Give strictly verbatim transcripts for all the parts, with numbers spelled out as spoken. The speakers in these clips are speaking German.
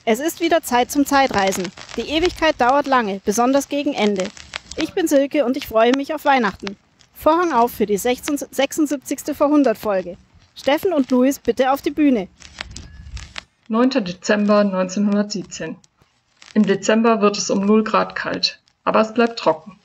Es ist wieder Zeit zum Zeitreisen. Die Ewigkeit dauert lange, besonders gegen Ende. Ich bin Silke und ich freue mich auf Weihnachten. Vorhang auf für die sechsundsiebzigste vor hundert Folge. Steffen und Luis bitte auf die Bühne. neunter Dezember neunzehnhundertsiebzehn. Im Dezember wird es um null Grad kalt, aber es bleibt trocken.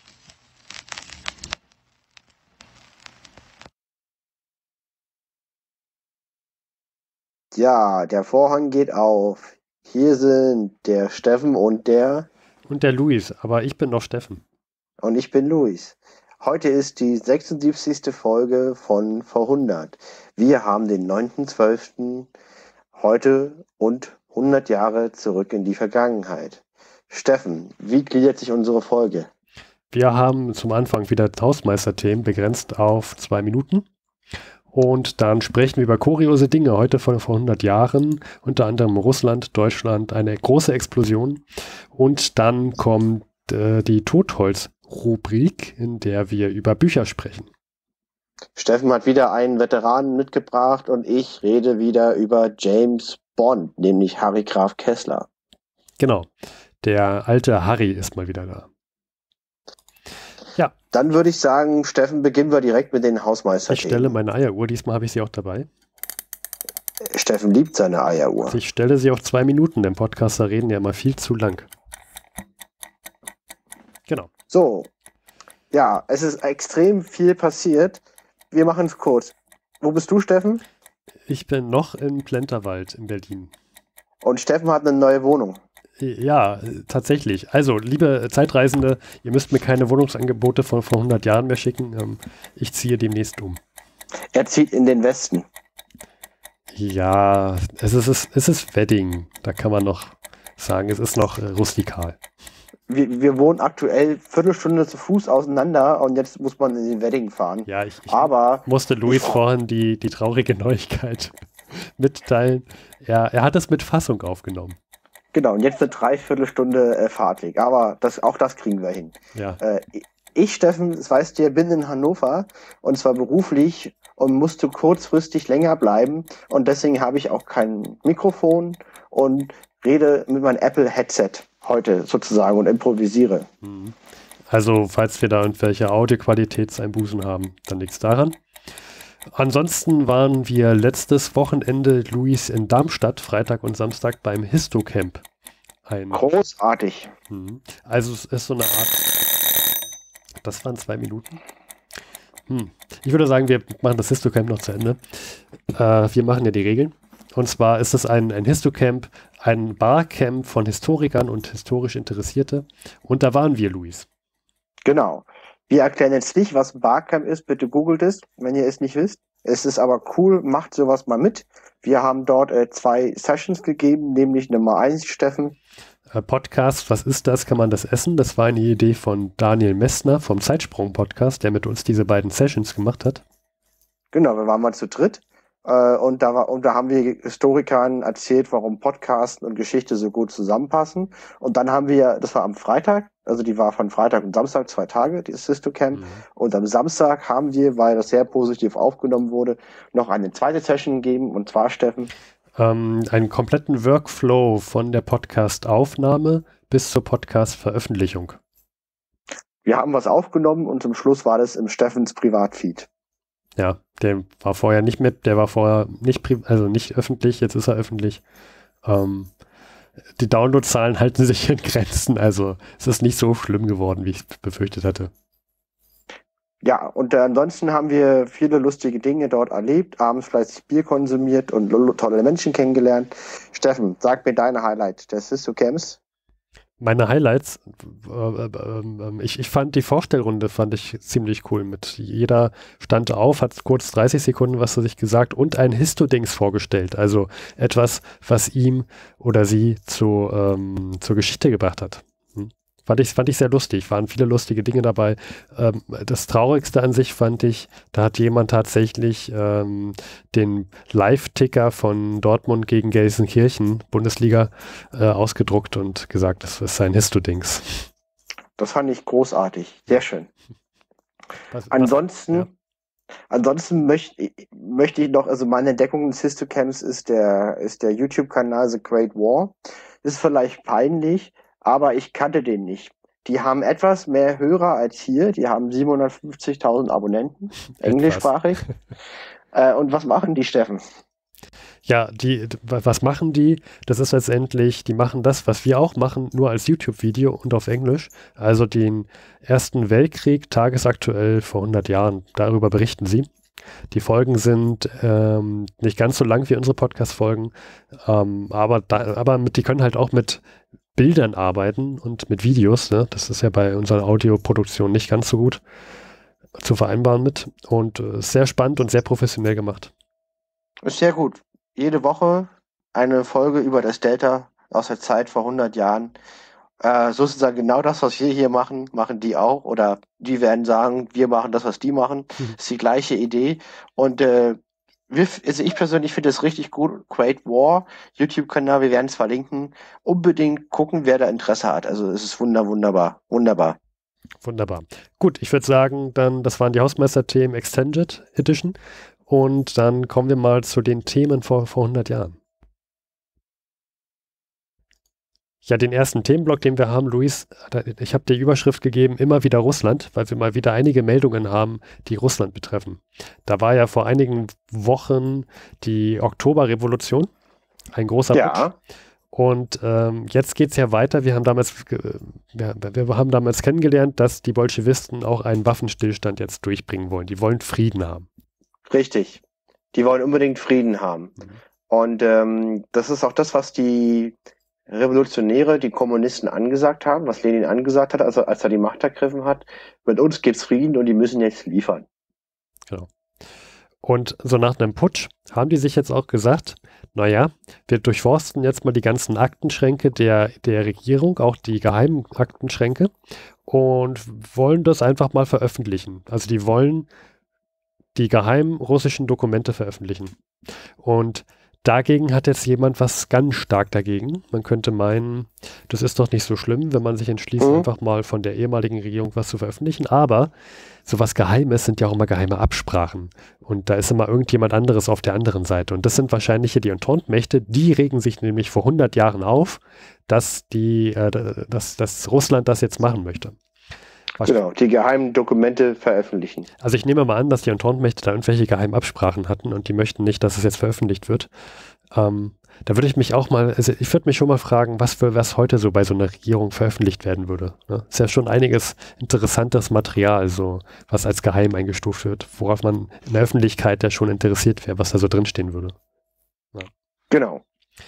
Ja, der Vorhang geht auf. Hier sind der Steffen und der... Und der Luis, aber ich bin noch Steffen. Und ich bin Luis. Heute ist die sechsundsiebzigste Folge von vor hundert. Wir haben den neunten zwölften heute und hundert Jahre zurück in die Vergangenheit. Steffen, wie gliedert sich unsere Folge? Wir haben zum Anfang wieder Hausmeisterthemen begrenzt auf zwei Minuten. Und dann sprechen wir über kuriose Dinge heute von vor hundert Jahren, unter anderem Russland, Deutschland, eine große Explosion. Und dann kommt äh, die Totholz-Rubrik, in der wir über Bücher sprechen. Steffen hat wieder einen Veteranen mitgebracht und ich rede wieder über James Bond, nämlich Harry Graf Kessler. Genau, der alte Harry ist mal wieder da. Ja. Dann würde ich sagen, Steffen, beginnen wir direkt mit den Hausmeisterthemen. Ich stelle meine Eieruhr, diesmal habe ich sie auch dabei. Steffen liebt seine Eieruhr. Ich stelle sie auf zwei Minuten, denn Podcaster reden ja immer viel zu lang. Genau. So, ja, es ist extrem viel passiert. Wir machen es kurz. Wo bist du, Steffen? Ich bin noch im Plenterwald in Berlin. Und Steffen hat eine neue Wohnung. Ja, tatsächlich. Also, liebe Zeitreisende, ihr müsst mir keine Wohnungsangebote von vor hundert Jahren mehr schicken. Ich ziehe demnächst um. Er zieht in den Westen. Ja, es ist, es ist Wedding. Da kann man noch sagen, es ist noch rustikal. Wir, wir wohnen aktuell Viertelstunde zu Fuß auseinander und jetzt muss man in den Wedding fahren. Ja, ich, ich Aber musste Luis vorhin die, die traurige Neuigkeit mitteilen. Er, er hat es mit Fassung aufgenommen. Genau, und jetzt eine Dreiviertelstunde äh, Fahrtweg. Aber das, auch das kriegen wir hin. Ja. Äh, ich, Steffen, das weißt du, bin in Hannover und zwar beruflich und musste kurzfristig länger bleiben. Und deswegen habe ich auch kein Mikrofon und rede mit meinem Apple-Headset heute sozusagen und improvisiere. Also, falls wir da irgendwelche Audioqualitätseinbußen haben, dann liegt's daran. Ansonsten waren wir letztes Wochenende, Luis, in Darmstadt, Freitag und Samstag beim Histocamp. Ein Großartig. Hm. Also es ist so eine Art, das waren zwei Minuten. Hm. Ich würde sagen, wir machen das Histocamp noch zu Ende. Äh, wir machen ja die Regeln. Und zwar ist es ein, ein Histocamp, ein Barcamp von Historikern und historisch Interessierte. Und da waren wir, Luis. Genau. Wir erklären jetzt nicht, was ein Barcamp ist. Bitte googelt es, wenn ihr es nicht wisst. Es ist aber cool, macht sowas mal mit. Wir haben dort äh, zwei Sessions gegeben, nämlich Nummer eins, Steffen. Äh, Podcast, was ist das? Kann man das essen? Das war eine Idee von Daniel Messner vom Zeitsprung-Podcast, der mit uns diese beiden Sessions gemacht hat. Genau, wir waren mal zu dritt. Äh, und, da war, und da haben wir Historikern erzählt, warum Podcasten und Geschichte so gut zusammenpassen. Und dann haben wir, das war am Freitag, also die war von Freitag und Samstag, zwei Tage, dieses Histocamp. Mhm. Und am Samstag haben wir, weil das sehr positiv aufgenommen wurde, noch eine zweite Session gegeben. Und zwar, Steffen? Ähm, einen kompletten Workflow von der Podcast-Aufnahme bis zur Podcast-Veröffentlichung. Wir haben was aufgenommen und zum Schluss war das im Steffens Privatfeed. Ja, der war vorher nicht mit, der war vorher nicht, also nicht öffentlich, jetzt ist er öffentlich. Ähm, die Downloadzahlen halten sich in Grenzen, also es ist nicht so schlimm geworden, wie ich befürchtet hatte. Ja, und äh, ansonsten haben wir viele lustige Dinge dort erlebt, abends fleißig Bier konsumiert und tolle Menschen kennengelernt. Steffen, sag mir deine Highlight des Histocamps. Meine Highlights, äh, äh, ich, ich fand die Vorstellrunde fand ich ziemlich cool. Mit jeder stand auf, hat kurz dreißig Sekunden was zu sich gesagt und ein Histodings vorgestellt. Also etwas, was ihm oder sie zu, ähm, zur Geschichte gebracht hat. Hm. Fand ich, fand ich sehr lustig. Waren viele lustige Dinge dabei. Ähm, das Traurigste an sich fand ich, da hat jemand tatsächlich ähm, den Live-Ticker von Dortmund gegen Gelsenkirchen, Bundesliga, äh, ausgedruckt und gesagt, das ist sein Histodings. Das fand ich großartig. Sehr schön. Was, ansonsten, was, ja. ansonsten möchte möchte ich noch, also meine Entdeckung des Histocamps ist der, ist der YouTube-Kanal The Great War. ist vielleicht peinlich, aber ich kannte den nicht. Die haben etwas mehr Hörer als hier. Die haben siebenhundertfünfzigtausend Abonnenten, englischsprachig. äh, und was machen die, Steffen? Ja, die, was machen die? Das ist letztendlich, die machen das, was wir auch machen, nur als YouTube-Video und auf Englisch. Also den Ersten Weltkrieg, tagesaktuell vor hundert Jahren, darüber berichten sie. Die Folgen sind ähm, nicht ganz so lang wie unsere Podcast-Folgen, ähm, aber, da, aber mit, die können halt auch mit Bildern arbeiten und mit Videos. Ne? Das ist ja bei unserer Audioproduktion nicht ganz so gut zu vereinbaren mit. Und äh, sehr spannend und sehr professionell gemacht. Ist sehr gut. Jede Woche eine Folge über das Delta aus der Zeit vor hundert Jahren. Äh, sozusagen genau das, was wir hier machen, machen die auch. Oder die werden sagen, wir machen das, was die machen. Mhm. Ist die gleiche Idee. Und äh, wir, also ich persönlich finde es richtig gut. Great War, YouTube-Kanal, wir werden es verlinken. Unbedingt gucken, wer da Interesse hat. Also es ist wunder, wunderbar. Wunderbar. Wunderbar. Gut, ich würde sagen, dann, das waren die Hausmeister-Themen Extended Edition. Und dann kommen wir mal zu den Themen vor, vor hundert Jahren. Ja, den ersten Themenblock, den wir haben, Luis, ich habe dir Überschrift gegeben, immer wieder Russland, weil wir mal wieder einige Meldungen haben, die Russland betreffen. Da war ja vor einigen Wochen die Oktoberrevolution, ein großer ja. Putsch. Und ähm, jetzt geht es ja weiter. Wir haben, damals, wir, wir haben damals kennengelernt, dass die Bolschewisten auch einen Waffenstillstand jetzt durchbringen wollen. Die wollen Frieden haben. Richtig. Die wollen unbedingt Frieden haben. Mhm. Und ähm, das ist auch das, was die Revolutionäre, die Kommunisten angesagt haben, was Lenin angesagt hat, also als er die Macht ergriffen hat. Mit uns gibt's Frieden und die müssen jetzt liefern. Genau. Und so nach einem Putsch haben die sich jetzt auch gesagt, naja, wir durchforsten jetzt mal die ganzen Aktenschränke der, der Regierung, auch die geheimen Aktenschränke, und wollen das einfach mal veröffentlichen. Also die wollen die geheimen russischen Dokumente veröffentlichen. Und dagegen hat jetzt jemand was ganz stark dagegen. Man könnte meinen, das ist doch nicht so schlimm, wenn man sich entschließt, mhm. einfach mal von der ehemaligen Regierung was zu veröffentlichen. Aber sowas Geheimes sind ja auch immer geheime Absprachen. Und da ist immer irgendjemand anderes auf der anderen Seite. Und das sind wahrscheinlich hier die Entente-Mächte. Die regen sich nämlich vor hundert Jahren auf, dass, die, äh, dass, dass Russland das jetzt machen möchte. Genau, die geheimen Dokumente veröffentlichen. Also ich nehme mal an, dass die Entente-Mächte da irgendwelche geheimen Absprachen hatten und die möchten nicht, dass es jetzt veröffentlicht wird. Ähm, da würde ich mich auch mal, also ich würde mich schon mal fragen, was für was heute so bei so einer Regierung veröffentlicht werden würde. Ne? Ist ja schon einiges interessantes Material, so was als geheim eingestuft wird, worauf man in der Öffentlichkeit ja schon interessiert wäre, was da so drinstehen würde. Ja. Genau.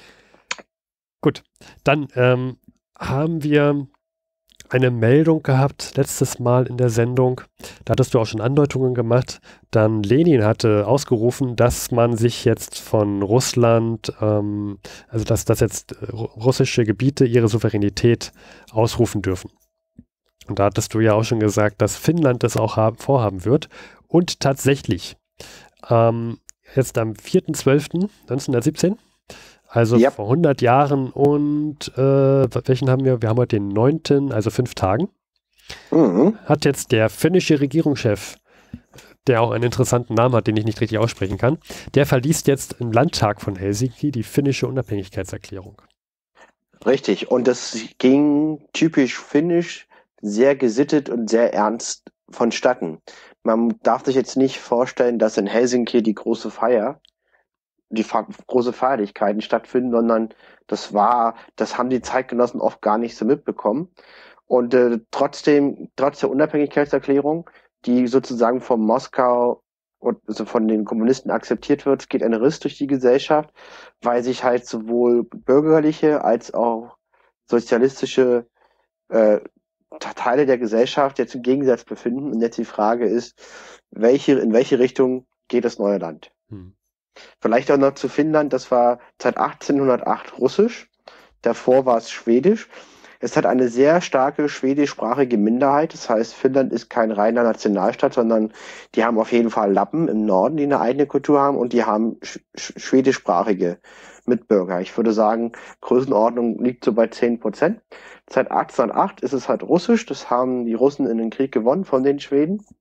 Gut, dann ähm, haben wir eine Meldung gehabt, letztes Mal in der Sendung, da hattest du auch schon Andeutungen gemacht, dann Lenin hatte ausgerufen, dass man sich jetzt von Russland, ähm, also dass, dass jetzt russische Gebiete ihre Souveränität ausrufen dürfen. Und da hattest du ja auch schon gesagt, dass Finnland das auch haben, vorhaben wird. Und tatsächlich, ähm, jetzt am vierten zwölften neunzehnhundertsiebzehn, also yep. vor hundert Jahren und äh, welchen haben wir? Wir haben heute den neunten, also fünf Tagen. Mhm. Hat jetzt der finnische Regierungschef, der auch einen interessanten Namen hat, den ich nicht richtig aussprechen kann, der verliest jetzt im Landtag von Helsinki die finnische Unabhängigkeitserklärung. Richtig, und das ging typisch finnisch, sehr gesittet und sehr ernst vonstatten. Man darf sich jetzt nicht vorstellen, dass in Helsinki die große Feier die große Feierlichkeiten stattfinden, sondern das war, das haben die Zeitgenossen oft gar nicht so mitbekommen. Und äh, trotzdem, trotz der Unabhängigkeitserklärung, die sozusagen von Moskau und also von den Kommunisten akzeptiert wird, geht ein Riss durch die Gesellschaft, weil sich halt sowohl bürgerliche als auch sozialistische äh, Teile der Gesellschaft jetzt im Gegensatz befinden. Und jetzt die Frage ist, welche, in welche Richtung geht das neue Land? Hm. Vielleicht auch noch zu Finnland, das war seit achtzehnhundertacht Russisch, davor war es Schwedisch. Es hat eine sehr starke schwedischsprachige Minderheit, das heißt, Finnland ist kein reiner Nationalstaat, sondern die haben auf jeden Fall Lappen im Norden, die eine eigene Kultur haben, und die haben sch- sch- schwedischsprachige Mitbürger. Ich würde sagen, Größenordnung liegt so bei zehn Prozent. Seit achtzehnhundertacht ist es halt Russisch, das haben die Russen in den Krieg gewonnen von den Schweden.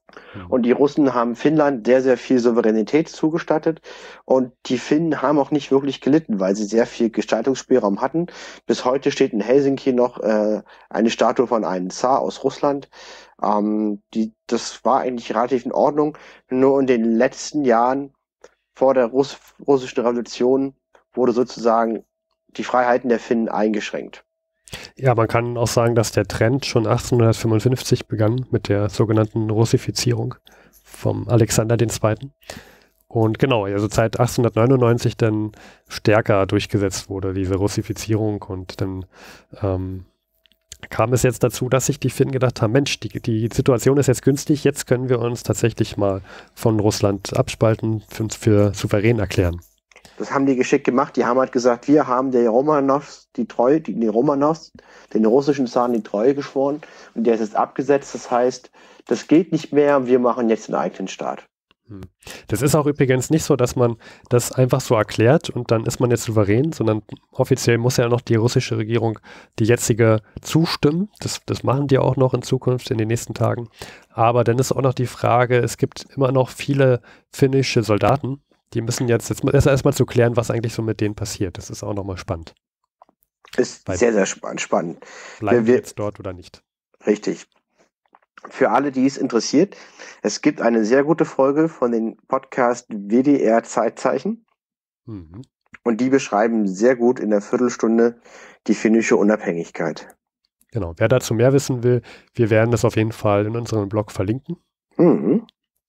Und die Russen haben Finnland sehr, sehr viel Souveränität zugestattet. Und die Finnen haben auch nicht wirklich gelitten, weil sie sehr viel Gestaltungsspielraum hatten. Bis heute steht in Helsinki noch äh, eine Statue von einem Zar aus Russland. Ähm, die, das war eigentlich relativ in Ordnung. Nur in den letzten Jahren vor der Russ russischen Revolution wurde sozusagen die Freiheiten der Finnen eingeschränkt. Ja, man kann auch sagen, dass der Trend schon achtzehnhundertfünfundfünfzig begann mit der sogenannten Russifizierung vom Alexander der Zweite. Und genau, also seit achtzehnhundertneunundneunzig dann stärker durchgesetzt wurde, diese Russifizierung. Und dann ähm, kam es jetzt dazu, dass sich die Finnen gedacht haben, Mensch, die, die Situation ist jetzt günstig, jetzt können wir uns tatsächlich mal von Russland abspalten, für uns für souverän erklären. Das haben die geschickt gemacht. Die haben halt gesagt, wir haben der Romanows die Treue, die, die Romanows, den russischen Zaren die Treue geschworen und der ist jetzt abgesetzt. Das heißt, das geht nicht mehr. Wir machen jetzt einen eigenen Staat. Das ist auch übrigens nicht so, dass man das einfach so erklärt und dann ist man jetzt souverän, sondern offiziell muss ja noch die russische Regierung, die jetzige, zustimmen. Das, das machen die auch noch in Zukunft, in den nächsten Tagen. Aber dann ist auch noch die Frage, es gibt immer noch viele finnische Soldaten, die müssen jetzt, jetzt erstmal zu klären, was eigentlich so mit denen passiert. Das ist auch nochmal spannend. Ist Weil sehr, sehr spannend. Bleiben wir jetzt dort oder nicht? Richtig. Für alle, die es interessiert, es gibt eine sehr gute Folge von dem Podcast W D R Zeitzeichen. Mhm. Und die beschreiben sehr gut in der Viertelstunde die finnische Unabhängigkeit. Genau. Wer dazu mehr wissen will, wir werden das auf jeden Fall in unserem Blog verlinken. Mhm.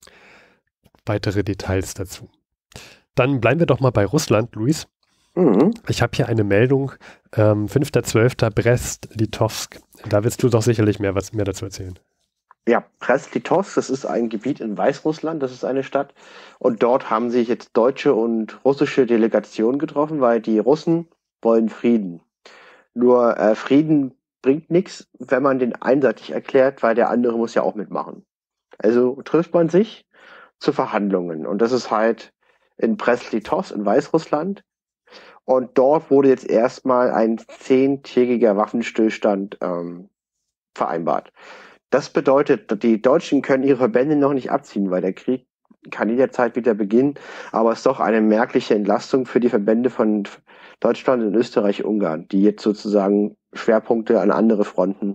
Weitere Details dazu. Dann bleiben wir doch mal bei Russland, Luis. Mhm. Ich habe hier eine Meldung, ähm, fünfter zwölfter Brest-Litovsk. Da willst du doch sicherlich mehr, was, mehr dazu erzählen. Ja, Brest-Litovsk, das ist ein Gebiet in Weißrussland, das ist eine Stadt. Und dort haben sich jetzt deutsche und russische Delegationen getroffen, weil die Russen wollen Frieden. Nur äh, Frieden bringt nichts, wenn man den einseitig erklärt, weil der andere muss ja auch mitmachen. Also trifft man sich zu Verhandlungen. Und das ist halt in Brest-Litovsk in Weißrussland. Und dort wurde jetzt erstmal ein zehntägiger Waffenstillstand ähm, vereinbart. Das bedeutet, die Deutschen können ihre Verbände noch nicht abziehen, weil der Krieg kann jederzeit wieder beginnen. Aber es ist doch eine merkliche Entlastung für die Verbände von Deutschland und Österreich, Ungarn, die jetzt sozusagen Schwerpunkte an andere Fronten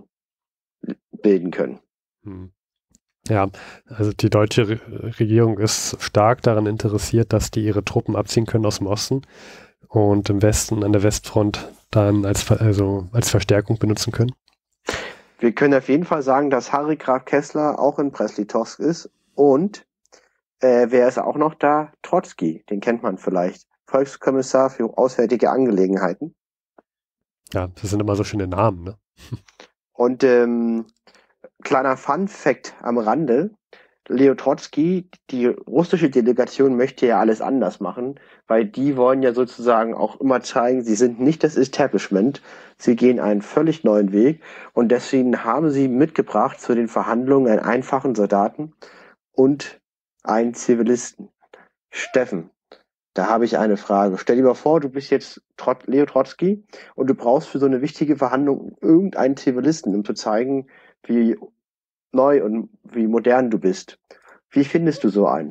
bilden können. Hm. Ja, also die deutsche Re- Regierung ist stark daran interessiert, dass die ihre Truppen abziehen können aus dem Osten und im Westen, an der Westfront, dann als, also als Verstärkung benutzen können. Wir können auf jeden Fall sagen, dass Harry Graf Kessler auch in Brest-Litovsk ist und äh, wer ist auch noch da? Trotzki, den kennt man vielleicht. Volkskommissar für Auswärtige Angelegenheiten. Ja, das sind immer so schöne Namen, ne? Und ähm, kleiner Fun-Fact am Rande, Leo Trotzki, die russische Delegation möchte ja alles anders machen, weil die wollen ja sozusagen auch immer zeigen, sie sind nicht das Establishment, sie gehen einen völlig neuen Weg und deswegen haben sie mitgebracht zu den Verhandlungen einen einfachen Soldaten und einen Zivilisten. Steffen, da habe ich eine Frage. Stell dir mal vor, du bist jetzt Trot- Leo Trotzki und du brauchst für so eine wichtige Verhandlung irgendeinen Zivilisten, um zu zeigen, wie neu und wie modern du bist. Wie findest du so einen?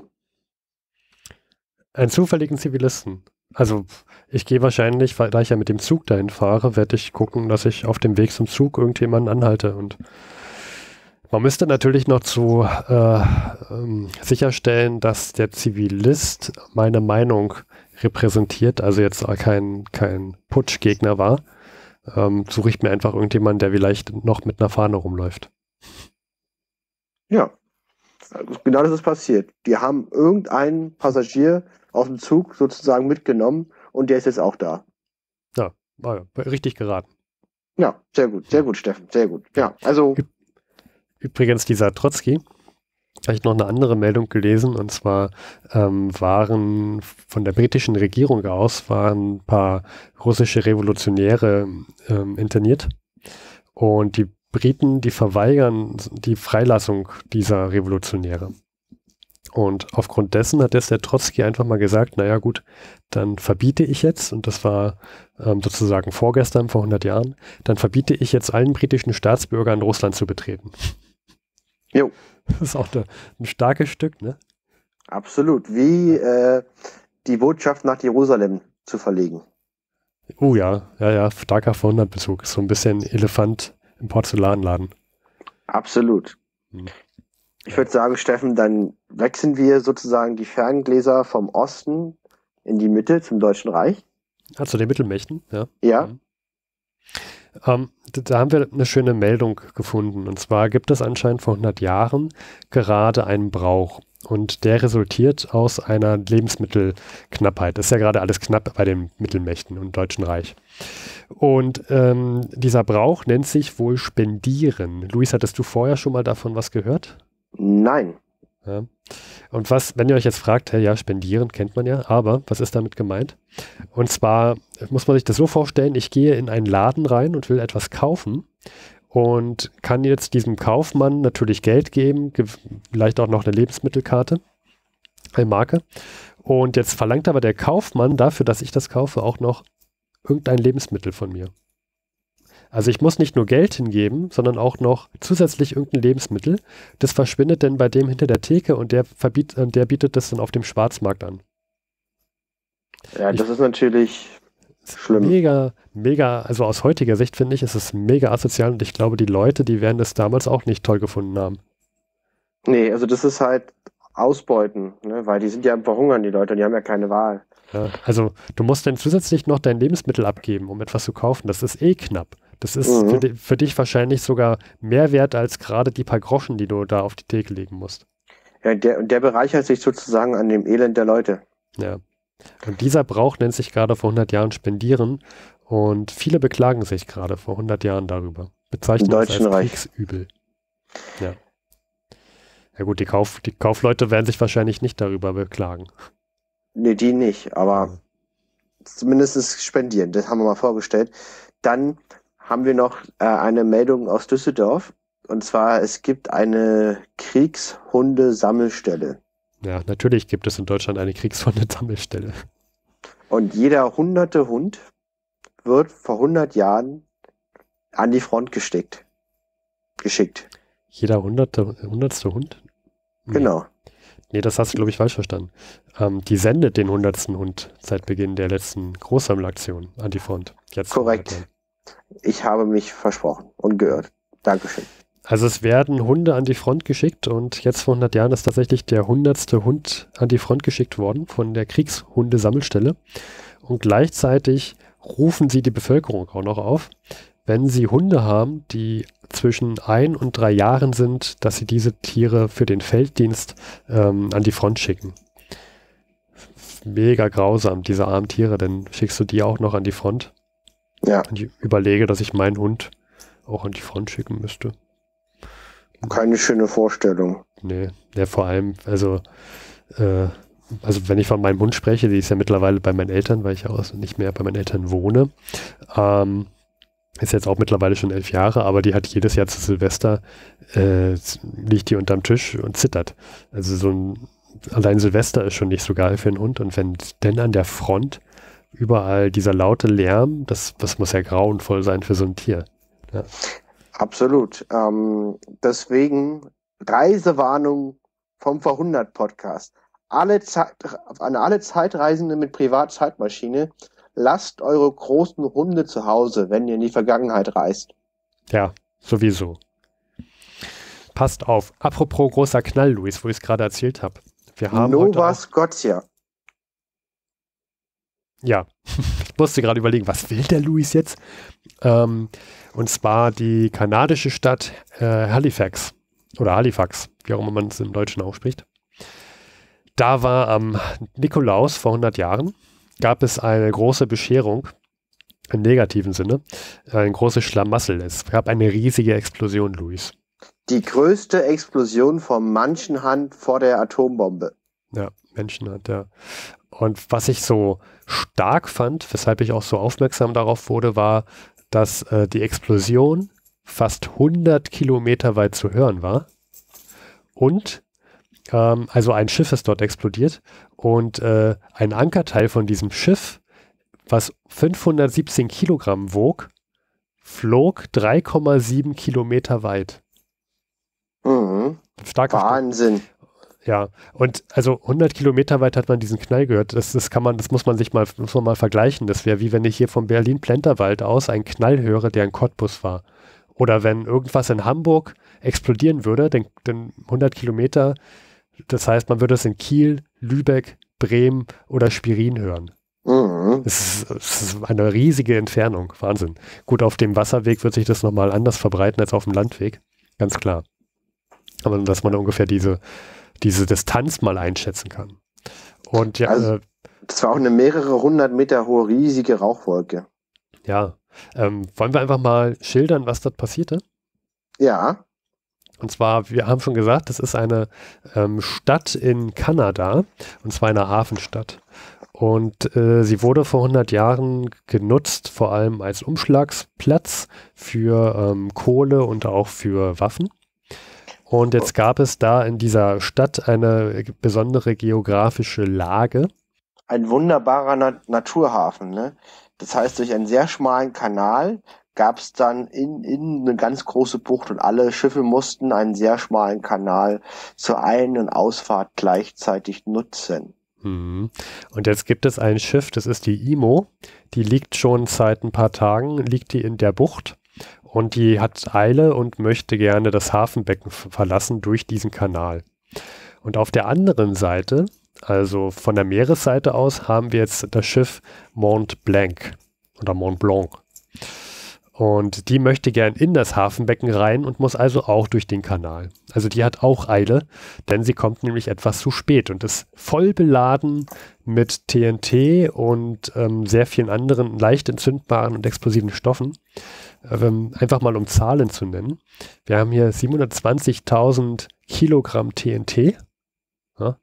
Einen zufälligen Zivilisten. Also ich gehe wahrscheinlich, weil da ich ja mit dem Zug dahin fahre, werde ich gucken, dass ich auf dem Weg zum Zug irgendjemanden anhalte. Und man müsste natürlich noch zu äh, ähm, sicherstellen, dass der Zivilist meine Meinung repräsentiert, also jetzt kein, kein Putschgegner war. Ähm, suche ich mir einfach irgendjemanden, der vielleicht noch mit einer Fahne rumläuft. Ja, genau das ist passiert. Die haben irgendeinen Passagier aus dem Zug sozusagen mitgenommen und der ist jetzt auch da. Ja, war ja richtig geraten. Ja, sehr gut, sehr gut, Steffen, sehr gut. Ja, also. Übrigens, dieser Trotzki, habe ich noch eine andere Meldung gelesen, und zwar ähm, waren von der britischen Regierung aus waren ein paar russische Revolutionäre ähm, interniert und die Briten, die verweigern die Freilassung dieser Revolutionäre. Und aufgrund dessen hat jetzt der Trotzki einfach mal gesagt, naja gut, dann verbiete ich jetzt, und das war ähm, sozusagen vorgestern, vor hundert Jahren, dann verbiete ich jetzt allen britischen Staatsbürgern Russland zu betreten. Jo. Das ist auch eine, ein starkes Stück, ne? Absolut. Wie äh, die Botschaft nach Jerusalem zu verlegen. Oh ja, ja, ja, starker Jahrhundertbezug. So ein bisschen Elefant im Porzellanladen. Absolut. Hm. Ich würde sagen, Steffen, dann wechseln wir sozusagen die Ferngläser vom Osten in die Mitte zum Deutschen Reich. Ah, zu den Mittelmächten, ja. Ja. Mhm. Ähm, da, da haben wir eine schöne Meldung gefunden. Und zwar gibt es anscheinend vor hundert Jahren gerade einen Brauch. Und der resultiert aus einer Lebensmittelknappheit. Das ist ja gerade alles knapp bei den Mittelmächten und Deutschen Reich. Und ähm, dieser Brauch nennt sich wohl Spendieren. Luis, hattest du vorher schon mal davon was gehört? Nein. Ja. Und was, wenn ihr euch jetzt fragt, hey, ja, Spendieren kennt man ja, aber was ist damit gemeint? Und zwar muss man sich das so vorstellen, ich gehe in einen Laden rein und will etwas kaufen und kann jetzt diesem Kaufmann natürlich Geld geben, ge- vielleicht auch noch eine Lebensmittelkarte, eine Marke. Und jetzt verlangt aber der Kaufmann dafür, dass ich das kaufe, auch noch irgendein Lebensmittel von mir. Also ich muss nicht nur Geld hingeben, sondern auch noch zusätzlich irgendein Lebensmittel. Das verschwindet dann bei dem hinter der Theke und der, verbiet, äh, der bietet das dann auf dem Schwarzmarkt an. Ja, das Ich- ist natürlich schlimm. Mega, mega, also aus heutiger Sicht finde ich, ist es mega asozial und ich glaube, die Leute, die werden das damals auch nicht toll gefunden haben. Nee, also das ist halt Ausbeuten, ne? Weil die sind ja am Verhungern, die Leute, und die haben ja keine Wahl. Ja, also du musst dann zusätzlich noch dein Lebensmittel abgeben, um etwas zu kaufen. Das ist eh knapp. Das ist Mhm. für, di für dich wahrscheinlich sogar mehr wert als gerade die paar Groschen, die du da auf die Theke legen musst. Ja, der, und der bereichert sich sozusagen an dem Elend der Leute. Ja. Und dieser Brauch nennt sich gerade vor hundert Jahren Spendieren und viele beklagen sich gerade vor hundert Jahren darüber. Bezeichnen Im das als Deutschen Reich. Kriegsübel. Ja. Ja gut, die, Kauf, die Kaufleute werden sich wahrscheinlich nicht darüber beklagen. Nee, die nicht, aber zumindest spendieren, das haben wir mal vorgestellt. Dann haben wir noch äh, eine Meldung aus Düsseldorf. Und zwar, es gibt eine Kriegshundesammelstelle. Ja, natürlich gibt es in Deutschland eine Kriegshundesammelstelle. Und jeder hunderte Hund wird vor hundert Jahren an die Front gesteckt. Geschickt. Jeder hunderte, hundertste Hund? Nee. Genau. Nee, das hast du, glaube ich, falsch verstanden. Ähm, die sendet den hundertsten Hund seit Beginn der letzten Großsammelaktion an die Front. Jetzt vor hundert Korrekt. Jahren. Ich habe mich versprochen und geirrt. Dankeschön. Also es werden Hunde an die Front geschickt und jetzt vor hundert Jahren ist tatsächlich der hundertste Hund an die Front geschickt worden von der Kriegshundesammelstelle. Und gleichzeitig rufen sie die Bevölkerung auch noch auf, wenn sie Hunde haben, die zwischen ein und drei Jahren sind, dass sie diese Tiere für den Felddienst ähm, an die Front schicken. Mega grausam, diese armen Tiere, dann schickst du die auch noch an die Front. Ja. Und ich überlege, dass ich meinen Hund auch an die Front schicken müsste. Keine schöne Vorstellung. Nee, ja, vor allem, also, äh, also wenn ich von meinem Hund spreche, die ist ja mittlerweile bei meinen Eltern, weil ich ja auch nicht mehr bei meinen Eltern wohne. Ähm, ist jetzt auch mittlerweile schon elf Jahre, aber die hat jedes Jahr zu Silvester, äh, liegt die unterm Tisch und zittert. Also so ein, allein Silvester ist schon nicht so geil für einen Hund und wenn denn an der Front überall dieser laute Lärm, das, das muss ja grauenvoll sein für so ein Tier. Ja. Absolut. Ähm, deswegen Reisewarnung vom Verhundert Podcast. Alle Zeit, an alle Zeitreisende mit Privatzeitmaschine, lasst eure großen Hunde zu Hause, wenn ihr in die Vergangenheit reist. Ja, sowieso. Passt auf. Apropos großer Knall, Luis, wo ich es gerade erzählt habe. Wir haben heute Nova auch, Scotia. ja, ich musste gerade überlegen, was will der Luis jetzt? Ähm, und zwar die kanadische Stadt äh, Halifax oder Halifax, wie auch immer man es im Deutschen ausspricht. Da war am Nikolaus vor hundert Jahren, gab es eine große Bescherung, im negativen Sinne, ein großes Schlamassel. Es gab eine riesige Explosion, Luis. Die größte Explosion von Menschenhand vor der Atombombe. Ja, Menschenhand, ja. Und was ich so stark fand, weshalb ich auch so aufmerksam darauf wurde, war, dass äh, die Explosion fast hundert Kilometer weit zu hören war. Und, ähm, also ein Schiff ist dort explodiert und äh, ein Ankerteil von diesem Schiff, was fünfhundertsiebzehn Kilogramm wog, flog drei Komma sieben Kilometer weit. Mhm. Starker Wahnsinn. Stoff. Ja, und also hundert Kilometer weit hat man diesen Knall gehört. Das, das kann man, das muss man sich mal, muss man mal vergleichen. Das wäre wie wenn ich hier vom Berlin-Plenterwald aus einen Knall höre, der in Cottbus war. Oder wenn irgendwas in Hamburg explodieren würde, dann, dann hundert Kilometer, das heißt, man würde es in Kiel, Lübeck, Bremen oder Schwerin hören. Mhm. Das ist, das ist eine riesige Entfernung. Wahnsinn. Gut, auf dem Wasserweg wird sich das nochmal anders verbreiten als auf dem Landweg. Ganz klar. Aber dass man ungefähr diese diese Distanz mal einschätzen kann. Und ja, Also, äh, das war auch eine mehrere hundert Meter hohe riesige Rauchwolke. ja, ähm, wollen wir einfach mal schildern, was dort passierte? Ja. Und zwar, wir haben schon gesagt, das ist eine ähm, Stadt in Kanada, und zwar eine Hafenstadt. Und äh, sie wurde vor hundert Jahren genutzt, vor allem als Umschlagsplatz für ähm, Kohle und auch für Waffen. Und jetzt gab es da in dieser Stadt eine besondere geografische Lage. Ein wunderbarer Na- Naturhafen, ne? Das heißt, durch einen sehr schmalen Kanal gab es dann in, in eine ganz große Bucht und alle Schiffe mussten einen sehr schmalen Kanal zur Ein- und Ausfahrt gleichzeitig nutzen. Mhm. Und jetzt gibt es ein Schiff, das ist die Imo. Die liegt schon seit ein paar Tagen, liegt die in der Bucht. Und die hat Eile und möchte gerne das Hafenbecken verlassen durch diesen Kanal. Und auf der anderen Seite, also von der Meeresseite aus, haben wir jetzt das Schiff Mont Blanc oder Mont Blanc. Und die möchte gern in das Hafenbecken rein und muss also auch durch den Kanal. Also die hat auch Eile, denn sie kommt nämlich etwas zu spät und ist voll beladen mit T N T und ähm, sehr vielen anderen leicht entzündbaren und explosiven Stoffen. Ähm, einfach mal um Zahlen zu nennen. Wir haben hier siebenhundertzwanzigtausend Kilogramm T N T. Ja.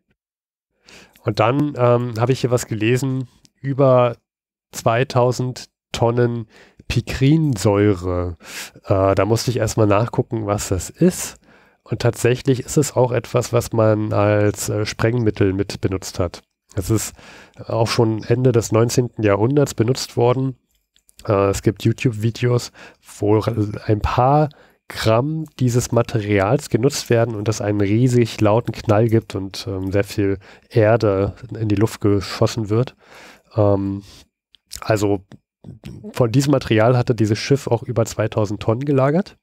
Und dann ähm, habe ich hier was gelesen über zweitausend Tonnen Pikrinsäure. Äh, da musste ich erstmal nachgucken, was das ist. Und tatsächlich ist es auch etwas, was man als äh, Sprengmittel mit benutzt hat. Es ist auch schon Ende des neunzehnten Jahrhunderts benutzt worden. Äh, es gibt YouTube-Videos, wo ein paar Gramm dieses Materials genutzt werden und es einen riesig lauten Knall gibt und ähm, sehr viel Erde in die Luft geschossen wird. Ähm, also von diesem Material hatte dieses Schiff auch über zweitausend Tonnen gelagert.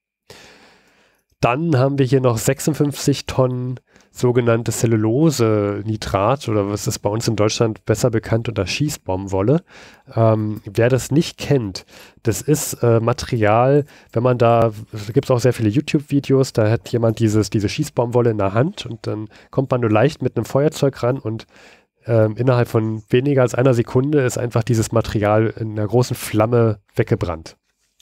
Dann haben wir hier noch sechsundfünfzig Tonnen sogenannte Zellulose-Nitrat oder was ist bei uns in Deutschland besser bekannt unter Schießbaumwolle. Ähm, wer das nicht kennt, das ist äh, Material, wenn man da, da gibt es auch sehr viele YouTube-Videos, da hat jemand dieses, diese Schießbaumwolle in der Hand und dann kommt man nur leicht mit einem Feuerzeug ran und ähm, innerhalb von weniger als einer Sekunde ist einfach dieses Material in einer großen Flamme weggebrannt.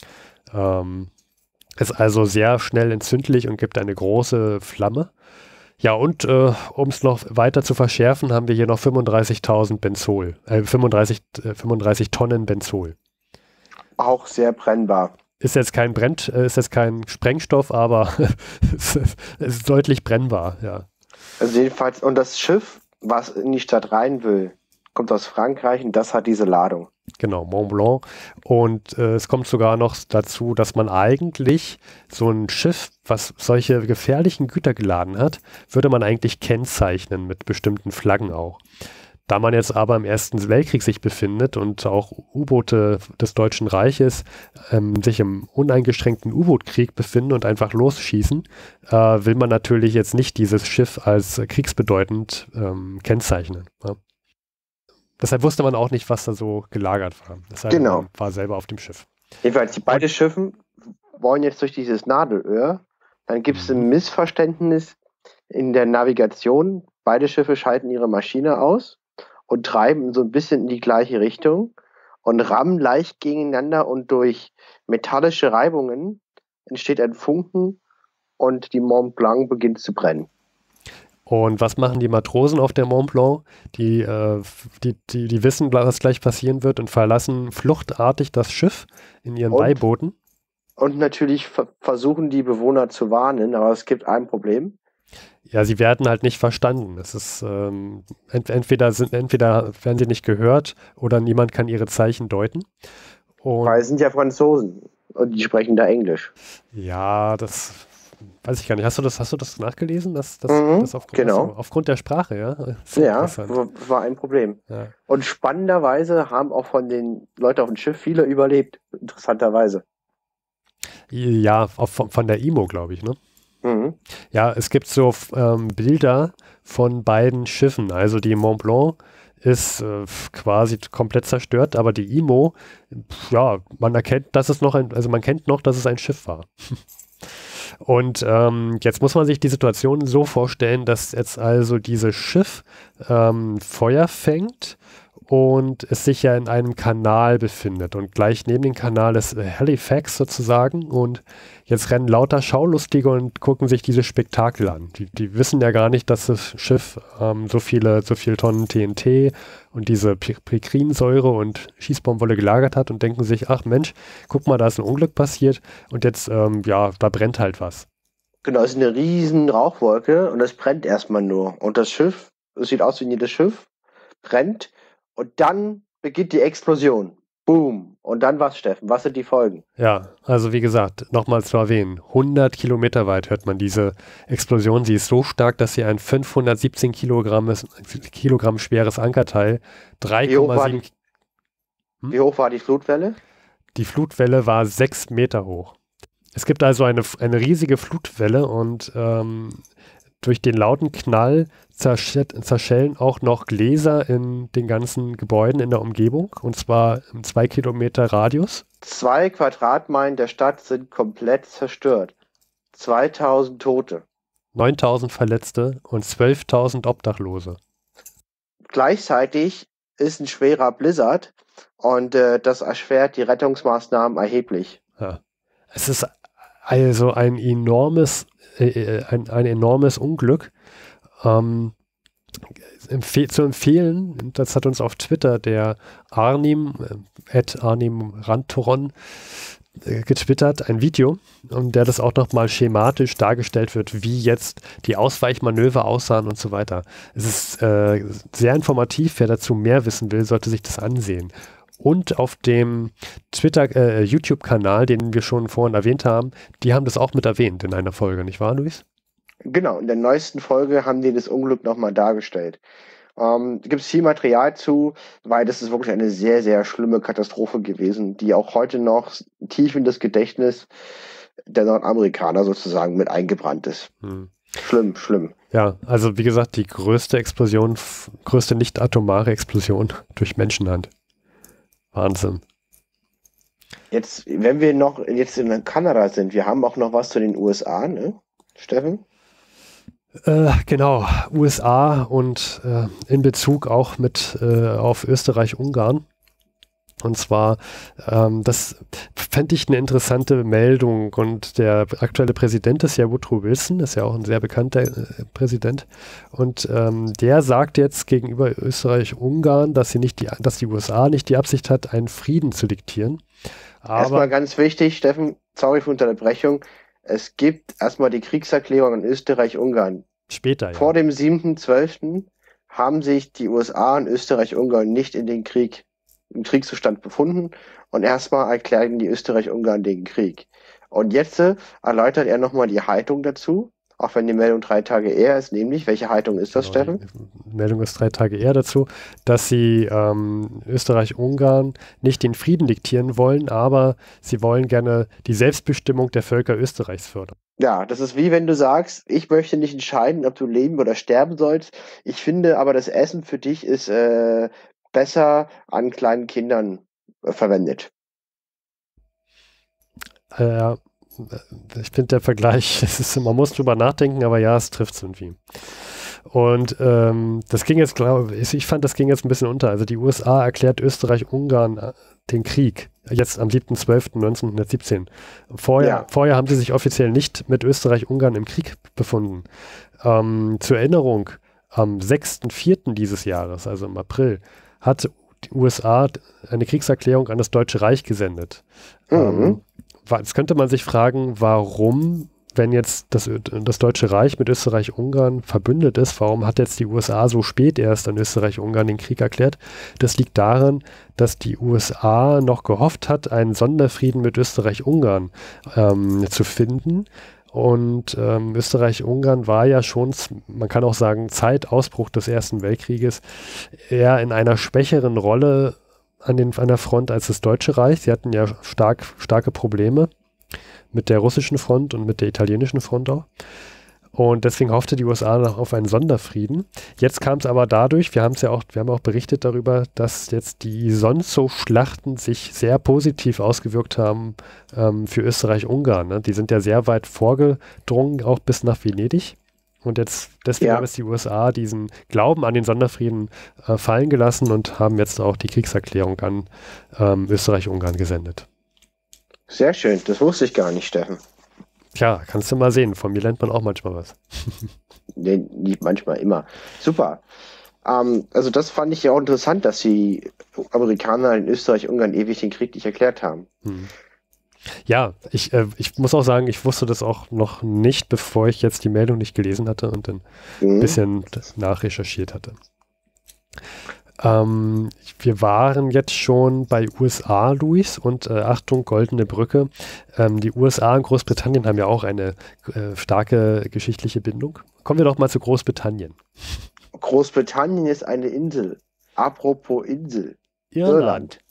Ähm, ist also sehr schnell entzündlich und gibt eine große Flamme. Ja, und äh, um es noch weiter zu verschärfen, haben wir hier noch fünfunddreißigtausend Benzol, äh, fünfunddreißig, äh, fünfunddreißig Tonnen Benzol. Auch sehr brennbar. Ist jetzt kein Brennt, äh, ist jetzt kein Sprengstoff, aber es ist deutlich brennbar, ja. Also jedenfalls, und das Schiff, was in die Stadt rein will, kommt aus Frankreich und das hat diese Ladung. Genau, Mont Blanc. Und äh, es kommt sogar noch dazu, dass man eigentlich so ein Schiff, was solche gefährlichen Güter geladen hat, würde man eigentlich kennzeichnen mit bestimmten Flaggen auch. Da man jetzt aber im Ersten Weltkrieg sich befindet und auch U-Boote des Deutschen Reiches ähm, sich im uneingeschränkten U-Boot-Krieg befinden und einfach losschießen, äh, will man natürlich jetzt nicht dieses Schiff als kriegsbedeutend ähm, kennzeichnen. Ja. Deshalb wusste man auch nicht, was da so gelagert war. Deshalb Genau. Man war selber auf dem Schiff. Jedenfalls, die beiden Schiffe wollen jetzt durch dieses Nadelöhr. Dann gibt es ein Missverständnis in der Navigation. Beide Schiffe schalten ihre Maschine aus und treiben so ein bisschen in die gleiche Richtung und rammen leicht gegeneinander und durch metallische Reibungen entsteht ein Funken und die Mont Blanc beginnt zu brennen. Und was machen die Matrosen auf der Mont Blanc? Die, äh, die, die, die wissen, was gleich passieren wird und verlassen fluchtartig das Schiff in ihren Und? Beibooten. Und natürlich ver- versuchen die Bewohner zu warnen, aber es gibt ein Problem. Ja, sie werden halt nicht verstanden. Es ist ähm, ent entweder sind entweder werden sie nicht gehört oder niemand kann ihre Zeichen deuten. Und Weil es sind ja Franzosen und die sprechen da Englisch. ja, das weiß ich gar nicht. Hast du das, hast du das nachgelesen? Dass, dass, Mhm, das aufgrund, genau. also aufgrund der Sprache, ja? Sehr Ja, interessant. w- war ein Problem. Ja. Und spannenderweise haben auch von den Leuten auf dem Schiff viele überlebt. Interessanterweise. Ja, auf, von, von der I M O, glaube ich, ne? Mhm. Ja, es gibt so ähm, Bilder von beiden Schiffen. Also die Mont Blanc ist äh, quasi komplett zerstört, aber die I M O, pf, ja, man erkennt, dass es noch ein, also man kennt noch, dass es ein Schiff war. Und ähm, jetzt muss man sich die Situation so vorstellen, dass jetzt also dieses Schiff ähm, Feuer fängt und es sich ja in einem Kanal befindet. Und gleich neben dem Kanal ist äh, Halifax sozusagen. Und jetzt rennen lauter Schaulustige und gucken sich dieses Spektakel an. Die, die wissen ja gar nicht, dass das Schiff ähm, so viele, so viele Tonnen T N T und diese Pikrinsäure und Schießbaumwolle gelagert hat und denken sich, ach Mensch, guck mal, da ist ein Unglück passiert und jetzt, ähm, ja, da brennt halt was. Genau, es ist eine riesen Rauchwolke und es brennt erstmal nur. Und das Schiff, es sieht aus wie jedes Schiff, brennt und dann beginnt die Explosion. Boom. Und dann was, Steffen? Was sind die Folgen? Ja, also wie gesagt, nochmal zu erwähnen, hundert Kilometer weit hört man diese Explosion. Sie ist so stark, dass sie ein fünfhundertsiebzehn Kilogramm, Kilogramm schweres Ankerteil, drei Komma sieben... Hm? Wie hoch war die Flutwelle? Die Flutwelle war sechs Meter hoch. Es gibt also eine, eine riesige Flutwelle und ähm, durch den lauten Knall zerschellen auch noch Gläser in den ganzen Gebäuden in der Umgebung, und zwar im zwei Kilometer Radius. Zwei Quadratmeilen der Stadt sind komplett zerstört. zweitausend Tote. neuntausend Verletzte und zwölftausend Obdachlose. Gleichzeitig ist ein schwerer Blizzard und äh, das erschwert die Rettungsmaßnahmen erheblich. Ja. Es ist also ein enormes, äh, ein, ein enormes Unglück. Ähm, empfe- zu empfehlen, das hat uns auf Twitter der Arnim, äh, at Arnim Rantoron, äh, getwittert, ein Video, in der das auch nochmal schematisch dargestellt wird, wie jetzt die Ausweichmanöver aussahen und so weiter. Es ist äh, sehr informativ, wer dazu mehr wissen will, sollte sich das ansehen. Und auf dem Twitter, äh, YouTube-Kanal, den wir schon vorhin erwähnt haben, die haben das auch mit erwähnt in einer Folge, nicht wahr, Luis? Genau, in der neuesten Folge haben die das Unglück nochmal dargestellt. Ähm, da gibt es viel Material zu, weil das ist wirklich eine sehr, sehr schlimme Katastrophe gewesen, die auch heute noch tief in das Gedächtnis der Nordamerikaner sozusagen mit eingebrannt ist. Hm. Schlimm, schlimm. Ja, also wie gesagt, die größte Explosion, f- größte nicht-atomare Explosion durch Menschenhand. Wahnsinn. Jetzt, wenn wir noch jetzt in Kanada sind, wir haben auch noch was zu den U S A, ne, Steffen? Äh, genau, U S A und äh, in Bezug auch mit äh, auf Österreich-Ungarn. Und zwar, ähm, das fände ich eine interessante Meldung, und der aktuelle Präsident ist ja Woodrow Wilson, ist ja auch ein sehr bekannter äh, Präsident, und ähm, der sagt jetzt gegenüber Österreich-Ungarn, dass sie nicht die, dass die U S A nicht die Absicht hat, einen Frieden zu diktieren. Aber erstmal ganz wichtig, Steffen, sorry für Unterbrechung, es gibt erstmal die Kriegserklärung an Österreich-Ungarn. Später, ja. Vor dem siebten zwölften haben sich die U S A und Österreich-Ungarn nicht in den Krieg im Kriegszustand befunden, und erstmal erklärten die Österreich-Ungarn den Krieg. Und jetzt äh, erläutert er nochmal die Haltung dazu, auch wenn die Meldung drei Tage eher ist, nämlich, welche Haltung ist das, Genau, Steffen? Die Meldung ist drei Tage eher dazu, dass sie ähm, Österreich-Ungarn nicht den Frieden diktieren wollen, aber sie wollen gerne die Selbstbestimmung der Völker Österreichs fördern. Ja, das ist wie wenn du sagst, ich möchte nicht entscheiden, ob du leben oder sterben sollst. Ich finde aber, das Essen für dich ist äh, besser an kleinen Kindern äh, verwendet. Äh, ich finde der Vergleich, es ist, man muss drüber nachdenken, aber ja, es trifft es irgendwie. Und ähm, das ging jetzt, glaube ich, ich fand, das ging jetzt ein bisschen unter. Also die U S A erklärt Österreich-Ungarn den Krieg, jetzt am siebten zwölften neunzehnhundertsiebzehn. Vorher, Ja. vorher haben sie sich offiziell nicht mit Österreich-Ungarn im Krieg befunden. Ähm, zur Erinnerung, am sechsten vierten dieses Jahres, also im April, hat die U S A eine Kriegserklärung an das Deutsche Reich gesendet. Mhm. Ähm, Jetzt könnte man sich fragen, warum, wenn jetzt das, das Deutsche Reich mit Österreich-Ungarn verbündet ist, warum hat jetzt die U S A so spät erst an Österreich-Ungarn den Krieg erklärt? Das liegt daran, dass die U S A noch gehofft hat, einen Sonderfrieden mit Österreich-Ungarn ähm, zu finden. Und ähm, Österreich-Ungarn war ja schon, man kann auch sagen, seit Ausbruch des Ersten Weltkrieges eher in einer schwächeren Rolle an, den, an der Front als das Deutsche Reich. Sie hatten ja stark, starke Probleme mit der russischen Front und mit der italienischen Front auch. Und deswegen hoffte die U S A noch auf einen Sonderfrieden. Jetzt kam es aber dadurch, wir haben es ja auch, wir haben auch berichtet darüber, dass jetzt die sonst so Schlachten sich sehr positiv ausgewirkt haben ähm, für Österreich-Ungarn. Ne? Die sind ja sehr weit vorgedrungen, auch bis nach Venedig. Und jetzt, deswegen Ja. haben jetzt die U S A diesen Glauben an den Sonderfrieden äh, fallen gelassen und haben jetzt auch die Kriegserklärung an ähm, Österreich-Ungarn gesendet. Sehr schön, das wusste ich gar nicht, Steffen. Tja, kannst du mal sehen. Von mir lernt man auch manchmal was. Nee, nicht manchmal, immer. Super. Ähm, also das fand ich ja auch interessant, dass die Amerikaner in Österreich-Ungarn ewig den Krieg nicht erklärt haben. Hm. Ja, ich, äh, ich muss auch sagen, ich wusste das auch noch nicht, bevor ich jetzt die Meldung nicht gelesen hatte und dann ein Mhm. bisschen nachrecherchiert hatte. Ähm, wir waren jetzt schon bei U S A, Luis, und äh, Achtung, goldene Brücke. Ähm, die U S A und Großbritannien haben ja auch eine äh, starke geschichtliche Bindung. Kommen wir doch mal zu Großbritannien. Großbritannien ist eine Insel. Apropos Insel. Irland.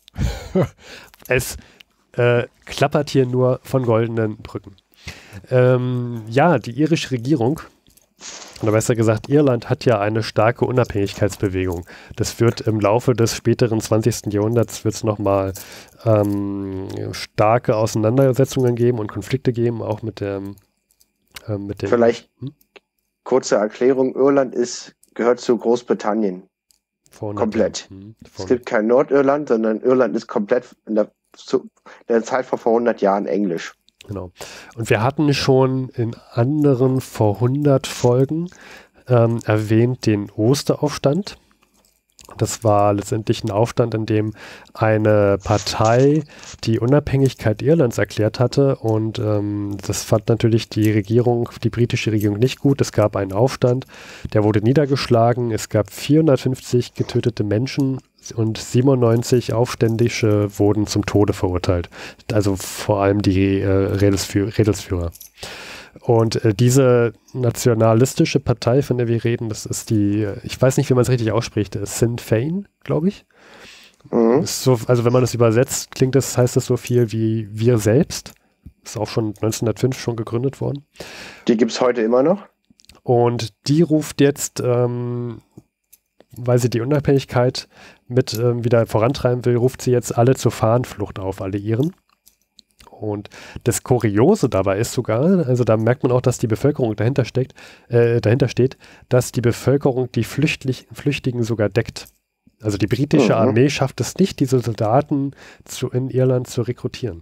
Es äh, klappert hier nur von goldenen Brücken. Ähm, ja, die irische Regierung, oder besser gesagt, Irland hat ja eine starke Unabhängigkeitsbewegung. Das wird im Laufe des späteren zwanzigsten Jahrhunderts wird es nochmal ähm, starke Auseinandersetzungen geben und Konflikte geben, auch mit der äh, mit dem Vielleicht hm? kurze Erklärung. Irland ist, gehört zu Großbritannien. vor hundert komplett. Jahren. Hm, Es vor- gibt kein Nordirland, sondern Irland ist komplett in der, zu, in der Zeit vor vor hundert Jahren Englisch. Genau. Und wir hatten schon in anderen vor hundert Folgen ähm, erwähnt den Osteraufstand. Das war letztendlich ein Aufstand, in dem eine Partei die Unabhängigkeit Irlands erklärt hatte und ähm, das fand natürlich die Regierung, die britische Regierung nicht gut. Es gab einen Aufstand, der wurde niedergeschlagen. Es gab vierhundertfünfzig getötete Menschen und siebenundneunzig Aufständische wurden zum Tode verurteilt. Also vor allem die äh, Rädelsführ- Rädelsführer. Und äh, diese nationalistische Partei, von der wir reden, das ist die, äh, ich weiß nicht, wie man es richtig ausspricht, äh, Sinn Fein, glaube ich. Mhm. Ist so, also wenn man das übersetzt, klingt das, heißt das so viel wie wir selbst. Ist auch schon neunzehnhundertfünf schon gegründet worden. Die gibt es heute immer noch. Und die ruft jetzt, ähm, weil sie die Unabhängigkeit mit ähm, wieder vorantreiben will, ruft sie jetzt alle zur Fahnenflucht auf, alle Iren. Und das Kuriose dabei ist sogar, also da merkt man auch, dass die Bevölkerung dahinter steckt, äh, dahinter steht, dass die Bevölkerung die Flüchtlich Flüchtigen sogar deckt. Also die britische Mhm. Armee schafft es nicht, diese Soldaten zu, in Irland zu rekrutieren.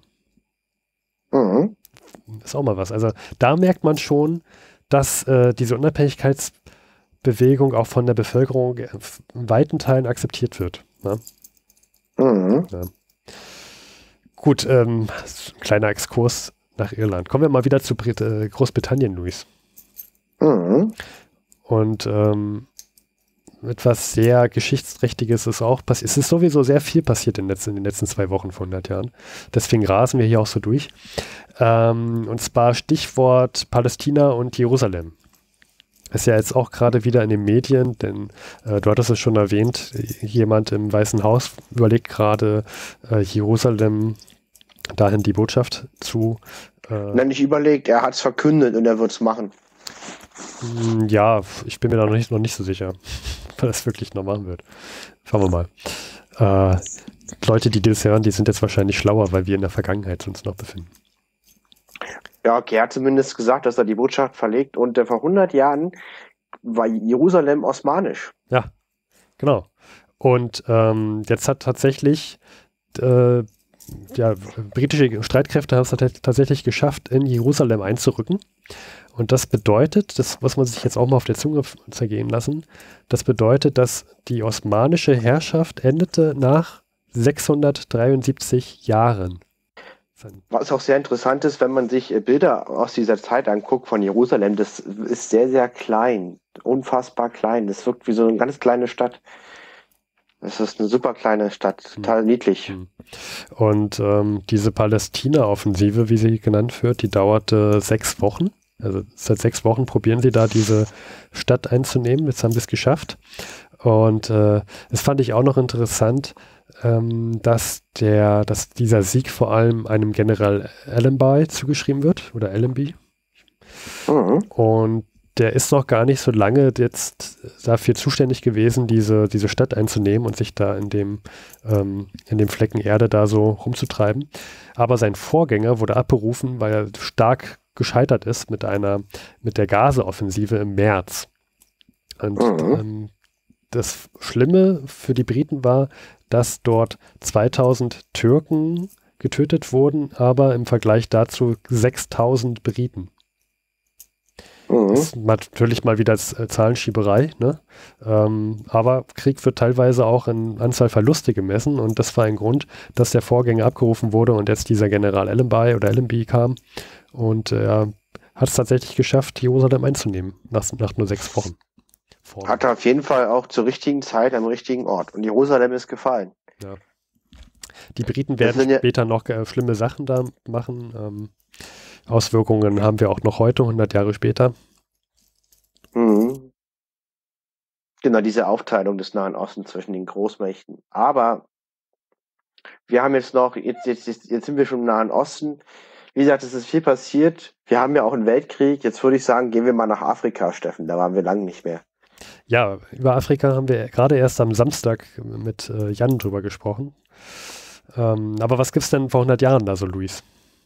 Mhm. Ist auch mal was. Also da merkt man schon, dass äh, diese Unabhängigkeitsbewegung auch von der Bevölkerung in weiten Teilen akzeptiert wird. Ne? Mhm. Gut, ähm, kleiner Exkurs nach Irland. Kommen wir mal wieder zu Brit äh, Großbritannien, Luis. Mhm. Und ähm, etwas sehr Geschichtsträchtiges ist auch passiert. Es ist sowieso sehr viel passiert in, letzten, in den letzten zwei Wochen von hundert Jahren. Deswegen rasen wir hier auch so durch. Ähm, und zwar Stichwort Palästina und Jerusalem. Ist ja jetzt auch gerade wieder in den Medien, denn äh, du hattest es schon erwähnt, jemand im Weißen Haus überlegt gerade, äh, Jerusalem dahin die Botschaft zu äh, Nein, nicht überlegt, er hat es verkündet und er wird es machen. mh, ja, ich bin mir da noch nicht, noch nicht so sicher, ob er das wirklich noch machen wird. Schauen wir mal. Äh, Leute, die das hören, die sind jetzt wahrscheinlich schlauer, weil wir in der Vergangenheit uns noch befinden. Ja, er hat zumindest gesagt, dass er die Botschaft verlegt und äh, vor hundert Jahren war Jerusalem osmanisch. Ja, genau. Und ähm, jetzt hat tatsächlich äh, ja, britische Streitkräfte haben es tat- tatsächlich geschafft, in Jerusalem einzurücken. Und das bedeutet, das muss man sich jetzt auch mal auf der Zunge zergehen lassen, das bedeutet, dass die osmanische Herrschaft endete nach sechshundertdreiundsiebzig Jahren. Was auch sehr interessant ist, wenn man sich äh, Bilder aus dieser Zeit anguckt von Jerusalem, das ist sehr, sehr klein, unfassbar klein. Das wirkt wie so eine ganz kleine Stadt. Das ist eine super kleine Stadt, total niedlich. Hm. Und ähm, diese Palästina-Offensive, wie sie genannt wird, die dauerte sechs Wochen. Also seit sechs Wochen probieren sie da diese Stadt einzunehmen. Jetzt haben sie es geschafft. Und äh, das fand ich auch noch interessant, ähm, dass der, dass dieser Sieg vor allem einem General Allenby zugeschrieben wird oder Allenby. Mhm. Und der ist noch gar nicht so lange jetzt dafür zuständig gewesen, diese, diese Stadt einzunehmen und sich da in dem, ähm, in dem Flecken Erde da so rumzutreiben. Aber sein Vorgänger wurde abberufen, weil er stark gescheitert ist mit einer, mit der Gase-Offensive im März. Und Mhm. ähm, das Schlimme für die Briten war, dass dort zweitausend Türken getötet wurden, aber im Vergleich dazu sechstausend Briten. Mhm. Das ist natürlich mal wieder Z- Zahlenschieberei, ne? Ähm, aber Krieg wird teilweise auch in Anzahl Verluste gemessen und das war ein Grund, dass der Vorgänger abgerufen wurde und jetzt dieser General Allenby oder Allenby kam und er äh, hat es tatsächlich geschafft, Jerusalem einzunehmen, nach, nach nur sechs Wochen. Vor- Hat er auf jeden Fall auch zur richtigen Zeit am richtigen Ort. Und Jerusalem ist gefallen. Die Briten Das werden sind ja- später noch äh, schlimme Sachen da machen. Ähm, Auswirkungen haben wir auch noch heute, hundert Jahre später. Mhm. Genau, diese Aufteilung des Nahen Ostens zwischen den Großmächten. Aber wir haben jetzt noch, jetzt, jetzt, jetzt, jetzt sind wir schon im Nahen Osten. Wie gesagt, es ist viel passiert. Wir haben ja auch einen Weltkrieg. Jetzt würde ich sagen, gehen wir mal nach Afrika, Steffen. Da waren wir lange nicht mehr. Ja, über Afrika haben wir gerade erst am Samstag mit äh, Jan drüber gesprochen. Ähm, aber was gibt's denn vor hundert Jahren da so, Luis?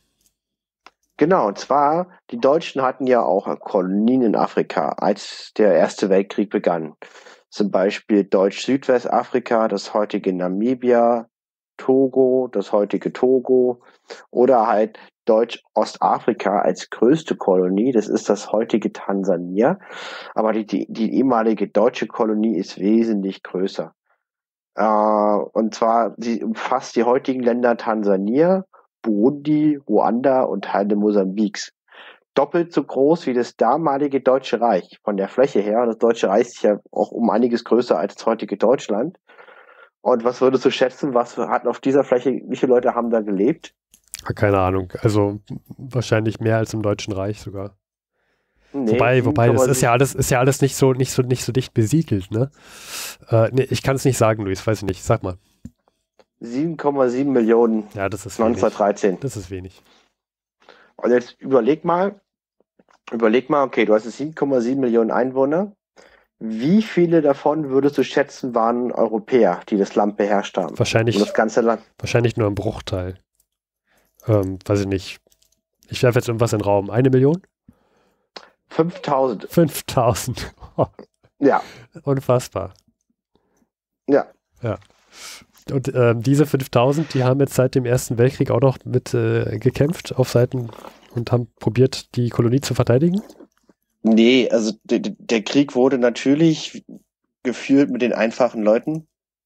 Genau, und zwar, die Deutschen hatten ja auch Kolonien in Afrika, als der Erste Weltkrieg begann. Zum Beispiel Deutsch-Südwestafrika, das heutige Namibia, Togo, das heutige Togo, oder halt Deutsch-Ostafrika als größte Kolonie, das ist das heutige Tansania. Aber die, die, die ehemalige deutsche Kolonie ist wesentlich größer. Äh, und zwar, sie umfasst die heutigen Länder Tansania, Burundi, Ruanda und Teile Mosambiks. Doppelt so groß wie das damalige Deutsche Reich von der Fläche her. Das Deutsche Reich ist ja auch um einiges größer als das heutige Deutschland. Und was würdest du schätzen, was hat auf dieser Fläche, wie viele Leute haben da gelebt? Keine Ahnung. Also wahrscheinlich mehr als im Deutschen Reich sogar. Nee, wobei, wobei, das ist ja sieben Komma sieben alles, ist ja alles nicht so, nicht so, nicht so dicht besiedelt, ne? Äh, nee, ich kann es nicht sagen, Luis, weiß ich nicht. Sag mal. sieben Komma sieben Millionen Ja, das ist wenig. neunzehnhundertdreizehn. Das ist wenig. Und jetzt überleg mal, überleg mal, okay, du hast jetzt sieben Komma sieben Millionen Einwohner. Wie viele davon würdest du schätzen, waren Europäer, die das Land beherrscht haben? Wahrscheinlich, Und das ganze Land. wahrscheinlich nur ein Bruchteil. Ähm, weiß ich nicht. Ich werfe jetzt irgendwas in den Raum. Eine Million? fünftausend. fünftausend. Ja, Unfassbar. ja. Ja. Und ähm, diese fünftausend, die haben jetzt seit dem Ersten Weltkrieg auch noch mit äh, gekämpft auf Seiten und haben probiert, die Kolonie zu verteidigen? Nee, also de, de, der Krieg wurde natürlich geführt mit den einfachen Leuten.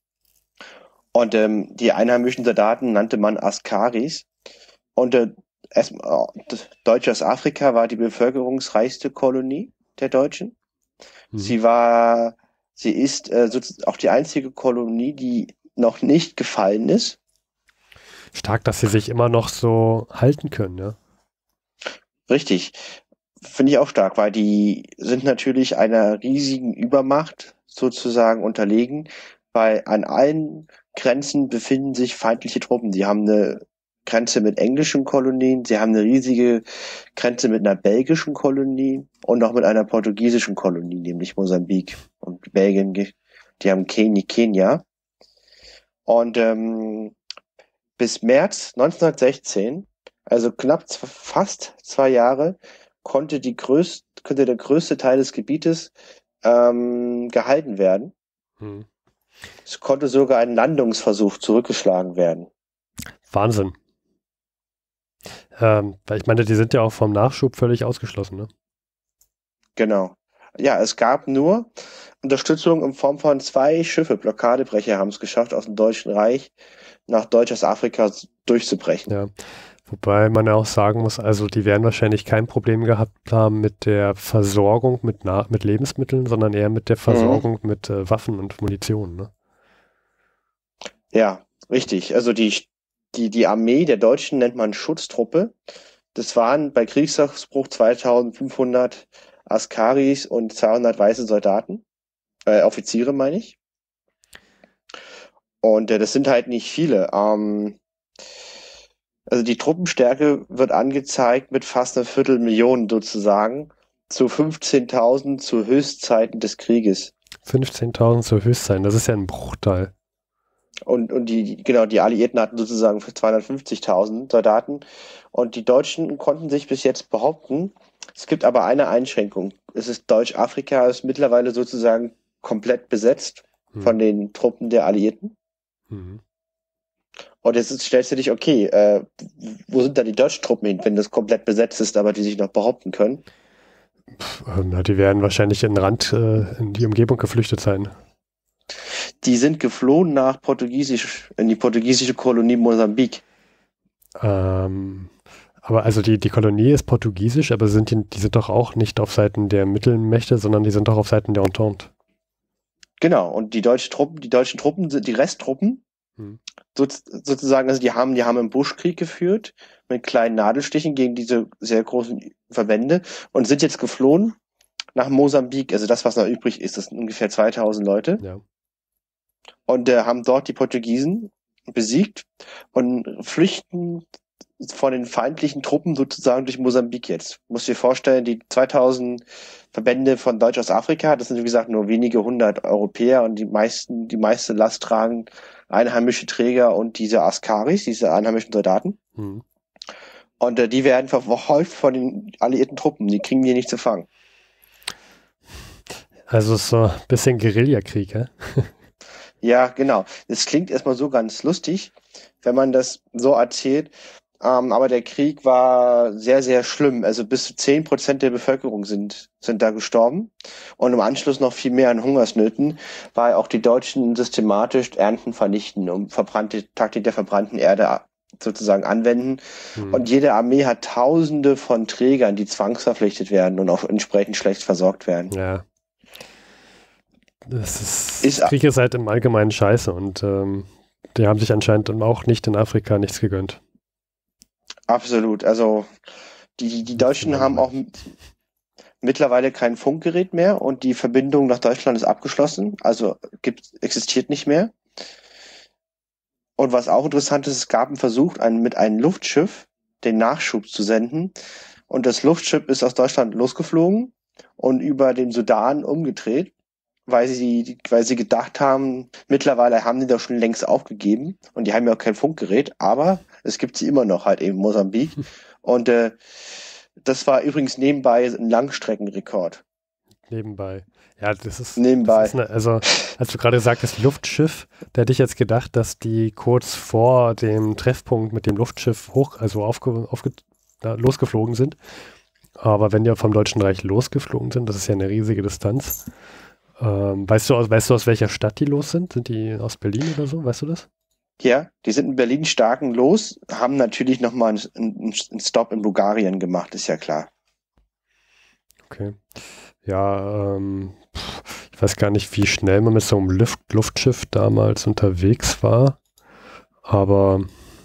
Und ähm, die einheimischen Soldaten nannte man Askaris. Und äh, erstmal, äh, Deutsches Afrika war die bevölkerungsreichste Kolonie der Deutschen. Hm. Sie war, sie ist äh, sozusagen auch die einzige Kolonie, die noch nicht gefallen ist. Stark, dass sie sich immer noch so halten können, ja. Richtig. Finde ich auch stark, weil die sind natürlich einer riesigen Übermacht sozusagen unterlegen, weil an allen Grenzen befinden sich feindliche Truppen. Die haben eine Grenze mit englischen Kolonien, sie haben eine riesige Grenze mit einer belgischen Kolonie und auch mit einer portugiesischen Kolonie, nämlich Mosambik. Und Belgien, die haben Kenia, Kenia. Und ähm, bis März neunzehnhundertsechzehn, also knapp z- fast zwei Jahre, konnte die größte, konnte der größte Teil des Gebietes ähm, gehalten werden. Hm. Es konnte sogar ein Landungsversuch zurückgeschlagen werden. Wahnsinn. Ähm, weil ich meine, die sind ja auch vom Nachschub völlig ausgeschlossen, ne? Genau. Ja, es gab nur Unterstützung in Form von zwei Schiffe. Blockadebrecher haben es geschafft, aus dem Deutschen Reich nach Deutsches Afrika durchzubrechen. Ja. Wobei man ja auch sagen muss, also die werden wahrscheinlich kein Problem gehabt haben mit der Versorgung mit, Na mit Lebensmitteln, sondern eher mit der Versorgung mhm. mit äh, Waffen und Munition, ne? Ja, richtig. Also die, die, die Armee der Deutschen nennt man Schutztruppe. Das waren bei Kriegsausbruch zweitausendfünfhundert Askaris und zweihundert weiße Soldaten. Äh, Offiziere meine ich. Und äh, das sind halt nicht viele. Ähm, also die Truppenstärke wird angezeigt mit fast einer Viertelmillion sozusagen zu fünfzehntausend zu Höchstzeiten des Krieges. fünfzehntausend zur Höchstzeit, das ist ja ein Bruchteil. Und, und die, genau, die Alliierten hatten sozusagen für zweihundertfünfzigtausend Soldaten. Und die Deutschen konnten sich bis jetzt behaupten. Es gibt aber eine Einschränkung. Es ist Deutsch-Afrika ist mittlerweile sozusagen komplett besetzt hm. von den Truppen der Alliierten. Hm. Und jetzt ist, stellst du dich, okay, äh, wo sind da die deutschen Truppen hin, wenn das komplett besetzt ist, aber die sich noch behaupten können? Na, die werden wahrscheinlich in den Rand, äh, in die Umgebung geflüchtet sein. Die sind geflohen nach Portugiesisch, in die portugiesische Kolonie Mosambik. Ähm, aber also die, die Kolonie ist portugiesisch, aber sind die, die sind doch auch nicht auf Seiten der Mittelmächte, sondern die sind doch auf Seiten der Entente. Genau, und die deutschen Truppen, die deutschen Truppen sind die Resttruppen, hm. so, sozusagen, also die haben, die haben einen Buschkrieg geführt mit kleinen Nadelstichen gegen diese sehr großen Verbände und sind jetzt geflohen nach Mosambik. Also das, was noch übrig ist, das sind ungefähr zweitausend Leute. Ja. Und äh, haben dort die Portugiesen besiegt und flüchten von den feindlichen Truppen sozusagen durch Mosambik jetzt. Musst dir vorstellen, die zweitausend Verbände von Deutsch-Ostafrika, das sind wie gesagt nur wenige hundert Europäer und die meisten, die meiste Last tragen einheimische Träger und diese Askaris, diese einheimischen Soldaten. Mhm. Und äh, die werden verfolgt von den alliierten Truppen, die kriegen die nicht zu fangen. Also so ein bisschen Guerillakrieg, hä? Ja, genau. Es klingt erstmal so ganz lustig, wenn man das so erzählt. Ähm, aber der Krieg war sehr, sehr schlimm. Also bis zu zehn Prozent der Bevölkerung sind, sind da gestorben. Und im Anschluss noch viel mehr an Hungersnöten, weil auch die Deutschen systematisch Ernten vernichten und verbrannte, Taktik der verbrannten Erde sozusagen anwenden. Hm. Und jede Armee hat Tausende von Trägern, die zwangsverpflichtet werden und auch entsprechend schlecht versorgt werden. Ja. Das ist, ist Krieg ist halt im Allgemeinen scheiße und ähm, die haben sich anscheinend auch nicht in Afrika nichts gegönnt. Absolut. Also die, die Deutschen haben auch mittlerweile kein Funkgerät mehr und die Verbindung nach Deutschland ist abgeschlossen. Also gibt, existiert nicht mehr. Und was auch interessant ist, es gab einen Versuch, einen, mit einem Luftschiff den Nachschub zu senden. Und das Luftschiff ist aus Deutschland losgeflogen und über den Sudan umgedreht. Weil sie, weil sie gedacht haben, mittlerweile haben die doch schon längst aufgegeben und die haben ja auch kein Funkgerät, aber es gibt sie immer noch halt eben in Mosambik. Und äh, das war übrigens nebenbei ein Langstreckenrekord. Nebenbei. Ja, das ist, nebenbei. Das ist eine, also, als du gerade sagtest, Luftschiff, da hätte ich jetzt gedacht, dass die kurz vor dem Treffpunkt mit dem Luftschiff hoch, also aufge, aufge, da, losgeflogen sind. Aber wenn die vom Deutschen Reich losgeflogen sind, das ist ja eine riesige Distanz. Ähm, weißt du, weißt du, aus welcher Stadt die los sind? Sind die aus Berlin oder so? Weißt du das? Ja, die sind in Berlin starken los, haben natürlich nochmal einen, einen Stop in Bulgarien gemacht, ist ja klar. Okay. Ja, ähm, ich weiß gar nicht, wie schnell man mit so einem Luft Luftschiff damals unterwegs war, aber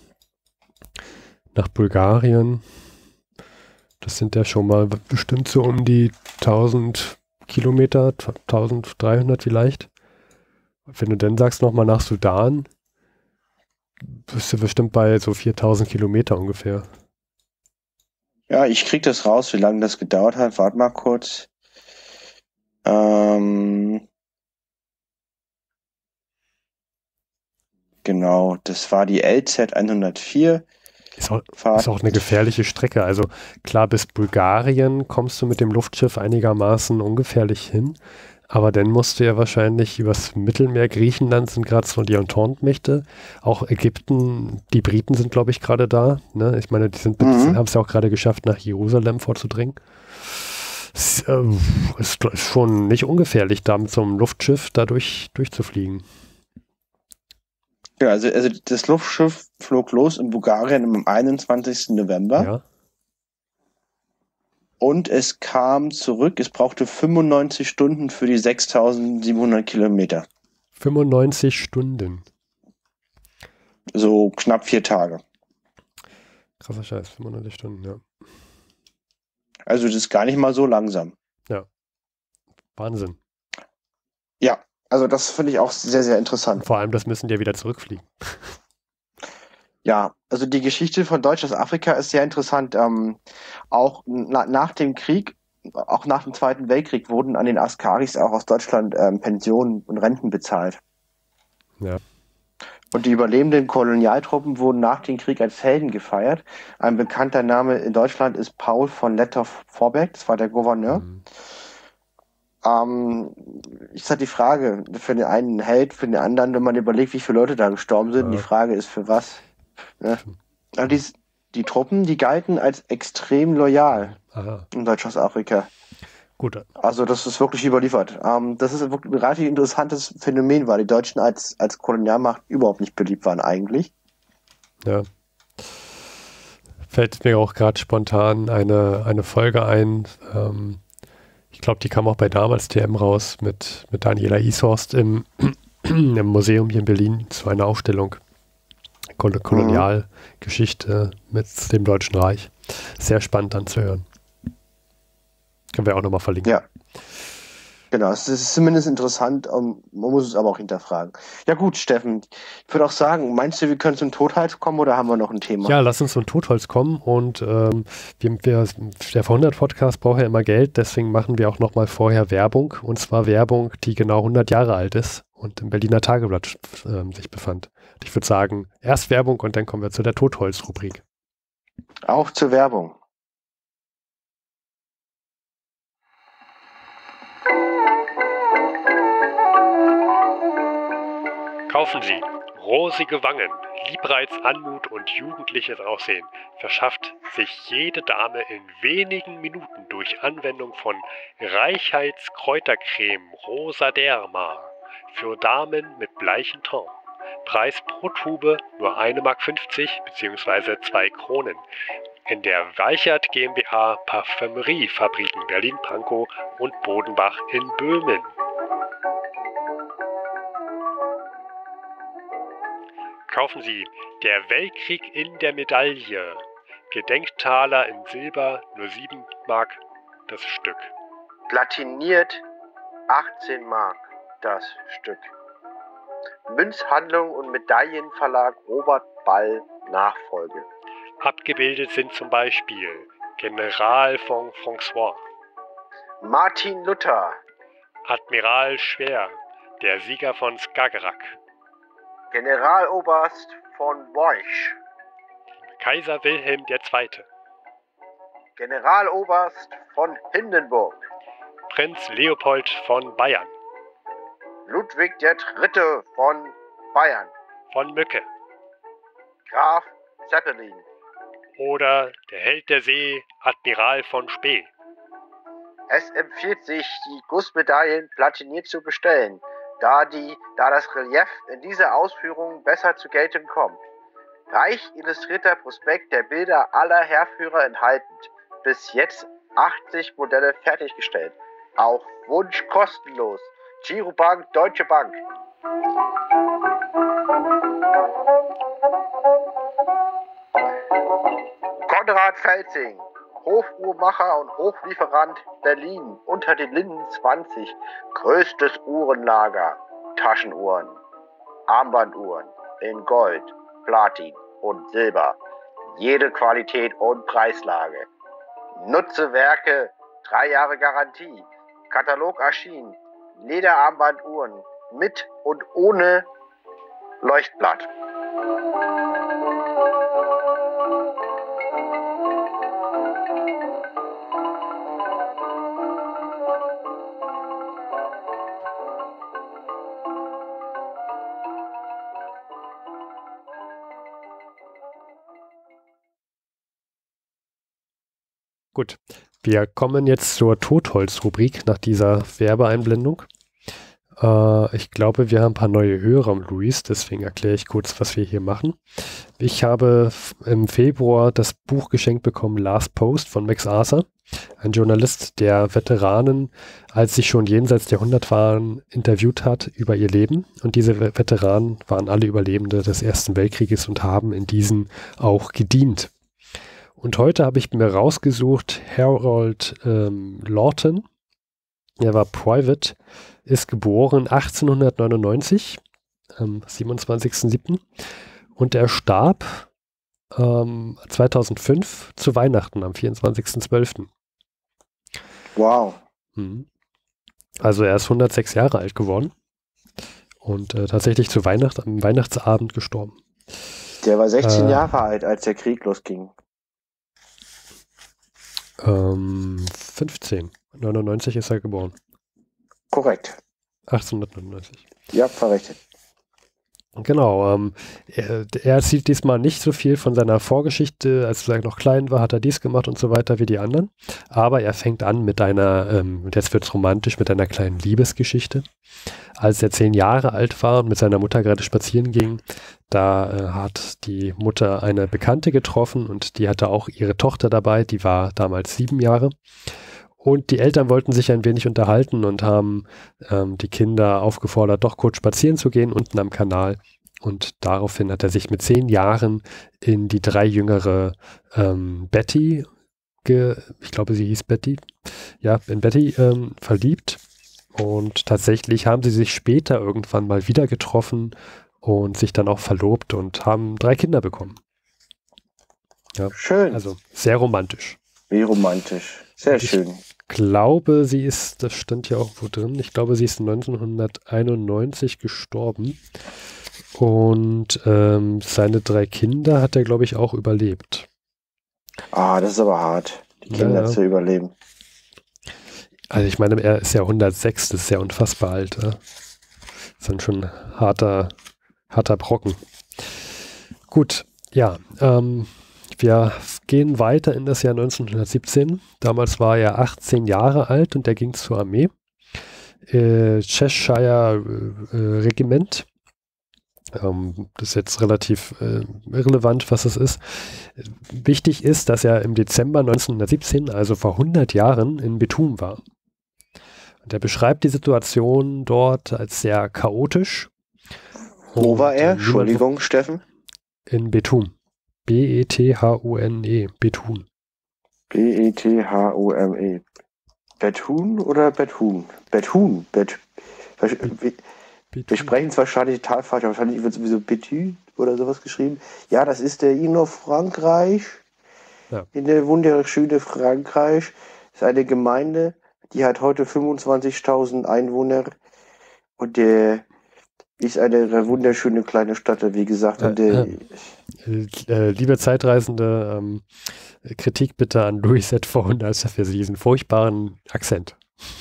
nach Bulgarien, das sind ja schon mal bestimmt so um die tausend Kilometer, dreizehnhundert vielleicht. Wenn du dann sagst, nochmal nach Sudan, bist du bestimmt bei so viertausend Kilometer ungefähr. Ja, ich krieg das raus, wie lange das gedauert hat. Warte mal kurz. Ähm, genau, das war die L Z hundertvier. Ist auch, ist auch eine gefährliche Strecke. Also klar, bis Bulgarien kommst du mit dem Luftschiff einigermaßen ungefährlich hin, aber dann musst du ja wahrscheinlich übers Mittelmeer, Griechenland sind gerade so die Entente-Mächte, auch Ägypten, die Briten sind glaube ich gerade da. Ne? Ich meine, die sind, mhm. haben es ja auch gerade geschafft, nach Jerusalem vorzudringen. Es äh, ist, ist schon nicht ungefährlich, da mit so einem Luftschiff da durch, durchzufliegen. Ja, also, also das Luftschiff flog los in Bulgarien am einundzwanzigsten November. Ja. Und es kam zurück, es brauchte fünfundneunzig Stunden für die sechstausendsiebenhundert Kilometer. fünfundneunzig Stunden. So knapp vier Tage. Krasser Scheiß, fünfundneunzig Stunden, ja. Also das ist gar nicht mal so langsam. Ja, Wahnsinn. Ja, also das finde ich auch sehr, sehr interessant. Vor allem, das müssen die ja wieder zurückfliegen. Ja, also die Geschichte von Deutsch-Ostafrika ist sehr interessant. Ähm, auch na, nach dem Krieg, auch nach dem Zweiten Weltkrieg, wurden an den Askaris auch aus Deutschland ähm, Pensionen und Renten bezahlt. Ja. Und die überlebenden Kolonialtruppen wurden nach dem Krieg als Helden gefeiert. Ein bekannter Name in Deutschland ist Paul von Lettow-Vorbeck, das war der Gouverneur. Mhm. Ähm, ist halt die Frage, für den einen Held, für den anderen, wenn man überlegt, wie viele Leute da gestorben sind, Ja. die Frage ist, für was? Ne? Also die, die Truppen, die galten als extrem loyal Aha. in Deutsch-Ostafrika. Gut. Also das ist wirklich überliefert. Ähm, das ist wirklich ein relativ interessantes Phänomen, weil die Deutschen als, als Kolonialmacht überhaupt nicht beliebt waren eigentlich. Ja. Fällt mir auch gerade spontan eine, eine Folge ein. Ähm, ich glaube, die kam auch bei damals T M raus mit, mit Daniela Ishorst im, im Museum hier in Berlin zu einer Ausstellung. Kol- Kolonialgeschichte mit dem Deutschen Reich. Sehr spannend anzuhören. Können wir auch nochmal verlinken. Ja. Genau, es ist zumindest interessant, um, man muss es aber auch hinterfragen. Ja gut, Steffen, ich würde auch sagen, meinst du, wir können zum Totholz kommen oder haben wir noch ein Thema? Ja, lass uns zum Totholz kommen und ähm, wir, wir, der Verhundert-Podcast braucht ja immer Geld, deswegen machen wir auch nochmal vorher Werbung, und zwar Werbung, die genau hundert Jahre alt ist und im Berliner Tageblatt äh, sich befand. Und ich würde sagen, erst Werbung und dann kommen wir zu der Totholz-Rubrik. Auch zur Werbung. Kaufen Sie rosige Wangen, Liebreiz, Anmut und jugendliches Aussehen verschafft sich jede Dame in wenigen Minuten durch Anwendung von Reichheitskräutercreme Rosa Derma für Damen mit bleichem Ton. Preis pro Tube nur eine Mark fünfzig bzw. zwei Kronen. In der Weichert GmbH Parfümeriefabriken Berlin-Pankow und Bodenbach in Böhmen. Kaufen Sie Der Weltkrieg in der Medaille. Gedenktaler in Silber, nur sieben Mark das Stück. Platiniert achtzehn Mark das Stück. Münzhandlung und Medaillenverlag Robert Ball Nachfolge. Abgebildet sind zum Beispiel General von François, Martin Luther, Admiral Schwer, der Sieger von Skagerrak, Generaloberst von Borch, Kaiser Wilhelm der Zweite, Generaloberst von Hindenburg, Prinz Leopold von Bayern, Ludwig der Dritte von Bayern, von Mücke Graf Zeppelin. oder der Held der See, Admiral von Spee. Es empfiehlt sich, die Gussmedaillen platiniert zu bestellen, da, die, da das Relief in dieser Ausführung besser zur Geltung kommt. Reich illustrierter Prospekt der Bilder aller Heerführer enthaltend. Bis jetzt achtzig Modelle fertiggestellt. Auf Wunsch kostenlos. Girobank, Deutsche Bank. Konrad Felsing, Hofuhrmacher und Hoflieferant Berlin, unter den Linden zwanzig, größtes Uhrenlager, Taschenuhren, Armbanduhren in Gold, Platin und Silber, jede Qualität und Preislage. Nutze Werke, drei Jahre Garantie, Katalog erschienen, Lederarmbanduhren mit und ohne Leuchtblatt. Gut, wir kommen jetzt zur Totholz-Rubrik nach dieser Werbeeinblendung. Äh, ich glaube, wir haben ein paar neue Hörer, Luis, deswegen erkläre ich kurz, was wir hier machen. Ich habe im Februar das Buch geschenkt bekommen, Last Post von Max Arthur, ein Journalist, der Veteranen, als sie schon jenseits der hundert waren, interviewt hat über ihr Leben. Und diese Veteranen waren alle Überlebende des Ersten Weltkrieges und haben in diesen auch gedient. Und heute habe ich mir rausgesucht, Harold ähm, Lawton, er war Private, ist geboren achtzehnhundertneunundneunzig, am siebenundzwanzigsten siebten und er starb ähm, zweitausendfünf zu Weihnachten am vierundzwanzigsten zwölften Wow. Mhm. Also er ist hundertsechs Jahre alt geworden und äh, tatsächlich zu Weihnachten, am Weihnachtsabend gestorben. Der war sechzehn Äh, Jahre alt, als der Krieg losging. Ähm, fünfzehn. neunundneunzig ist er geboren. Korrekt. achtzehnhundertneunundneunzig. Ja, verrechnet. Genau. Ähm, er, er erzählt diesmal nicht so viel von seiner Vorgeschichte. Als er noch klein war, hat er dies gemacht und so weiter wie die anderen. Aber er fängt an mit einer, ähm, und jetzt wird es romantisch, mit einer kleinen Liebesgeschichte. Als er zehn Jahre alt war und mit seiner Mutter gerade spazieren ging, da äh, hat die Mutter eine Bekannte getroffen und die hatte auch ihre Tochter dabei, die war damals sieben Jahre. Und die Eltern wollten sich ein wenig unterhalten und haben ähm, die Kinder aufgefordert, doch kurz spazieren zu gehen unten am Kanal. Und daraufhin hat er sich mit zehn Jahren in die drei jüngere ähm, Betty, ge ich glaube sie hieß Betty, ja, in Betty ähm, verliebt. Und tatsächlich haben sie sich später irgendwann mal wieder getroffen und sich dann auch verlobt und haben drei Kinder bekommen. Ja, Schön. also sehr romantisch. Wie romantisch. Sehr Ich schön. glaube, sie ist, das stand ja auch wo drin, ich glaube, sie ist neunzehnhunderteinundneunzig gestorben. Und ähm, seine drei Kinder hat er, glaube ich, auch überlebt. Ah, das ist aber hart, die Kinder Ja, ja. zu überleben. Also ich meine, er ist ja hundertsechs, das ist ja unfassbar alt. Ja? Das ist dann schon harter, harter Brocken. Gut, ja, ähm, wir gehen weiter in das Jahr neunzehnhundertsiebzehn. Damals war er achtzehn Jahre alt und er ging zur Armee. Äh, Cheshire äh, Regiment. Ähm, das ist jetzt relativ äh, irrelevant, was es ist. Wichtig ist, dass er im Dezember neunzehnhundertsiebzehn, also vor hundert Jahren, in Bethune war. Und er beschreibt die Situation dort als sehr chaotisch. Wo war er? Und, äh, Entschuldigung, Steffen. In Bethune. B E T H U N E. Bethune. B E T H U M E. Bethune oder Bethune? Bethune. Bet wir, wir sprechen es wahrscheinlich total falsch, aber wahrscheinlich wird es sowieso Bethune oder sowas geschrieben. Ja, das ist der in Frankreich. Ja. In der wunderschöne Frankreich. Das ist eine Gemeinde, die hat heute fünfundzwanzigtausend Einwohner und der ist eine wunderschöne kleine Stadt, wie gesagt. Und der, äh, äh, äh, liebe Zeitreisende, ähm, Kritik bitte an Louis Z. vierhundert für diesen furchtbaren Akzent.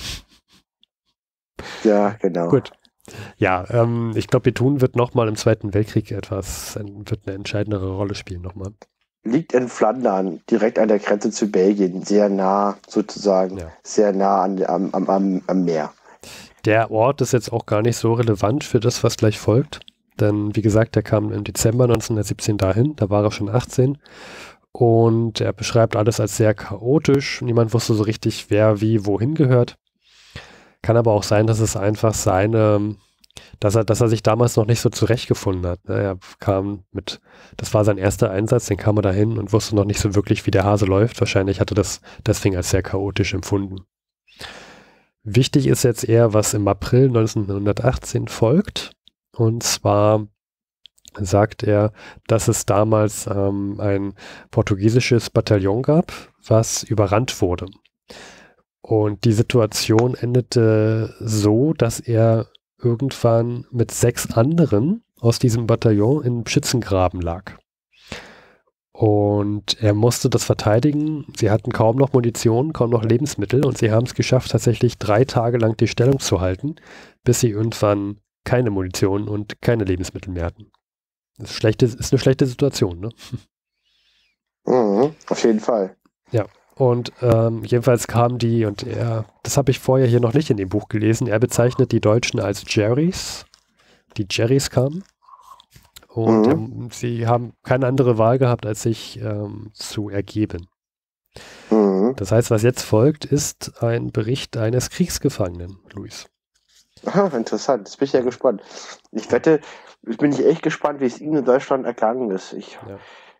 Ja, genau. Gut. Ja, ähm, ich glaube, Bethune wird nochmal im Zweiten Weltkrieg etwas, wird eine entscheidendere Rolle spielen nochmal. Liegt in Flandern, direkt an der Grenze zu Belgien, sehr nah sozusagen, ja. sehr nah an, am, am, am Meer. Der Ort ist jetzt auch gar nicht so relevant für das, was gleich folgt. Denn wie gesagt, er kam im Dezember neunzehnhundertsiebzehn dahin, da war er schon achtzehn. Und er beschreibt alles als sehr chaotisch. Niemand wusste so richtig, wer wie wohin gehört. Kann aber auch sein, dass es einfach seine, dass er, dass er sich damals noch nicht so zurechtgefunden hat. Er kam mit, das war sein erster Einsatz, den kam er dahin und wusste noch nicht so wirklich, wie der Hase läuft. Wahrscheinlich hatte das deswegen als sehr chaotisch empfunden. Wichtig ist jetzt eher, was im April neunzehnhundertachtzehn folgt. Und zwar sagt er, dass es damals ähm, ein portugiesisches Bataillon gab, was überrannt wurde. Und die Situation endete so, dass er irgendwann mit sechs anderen aus diesem Bataillon im Schützengraben lag. Und er musste das verteidigen. Sie hatten kaum noch Munition, kaum noch Lebensmittel und sie haben es geschafft, tatsächlich drei Tage lang die Stellung zu halten, bis sie irgendwann keine Munition und keine Lebensmittel mehr hatten. Das ist, schlechte, ist eine schlechte Situation, ne? Mhm, auf jeden Fall. Ja, und ähm, jedenfalls kamen die, und er, das habe ich vorher hier noch nicht in dem Buch gelesen, er bezeichnet die Deutschen als Jerrys. Die Jerrys kamen. Und mhm. ähm, sie haben keine andere Wahl gehabt, als sich ähm, zu ergeben. Mhm. Das heißt, was jetzt folgt, ist ein Bericht eines Kriegsgefangenen, Luis. Aha, interessant. Jetzt bin ich ja gespannt. Ich wette, ich bin echt gespannt, wie es Ihnen in Deutschland ergangen ist. Ich, ja.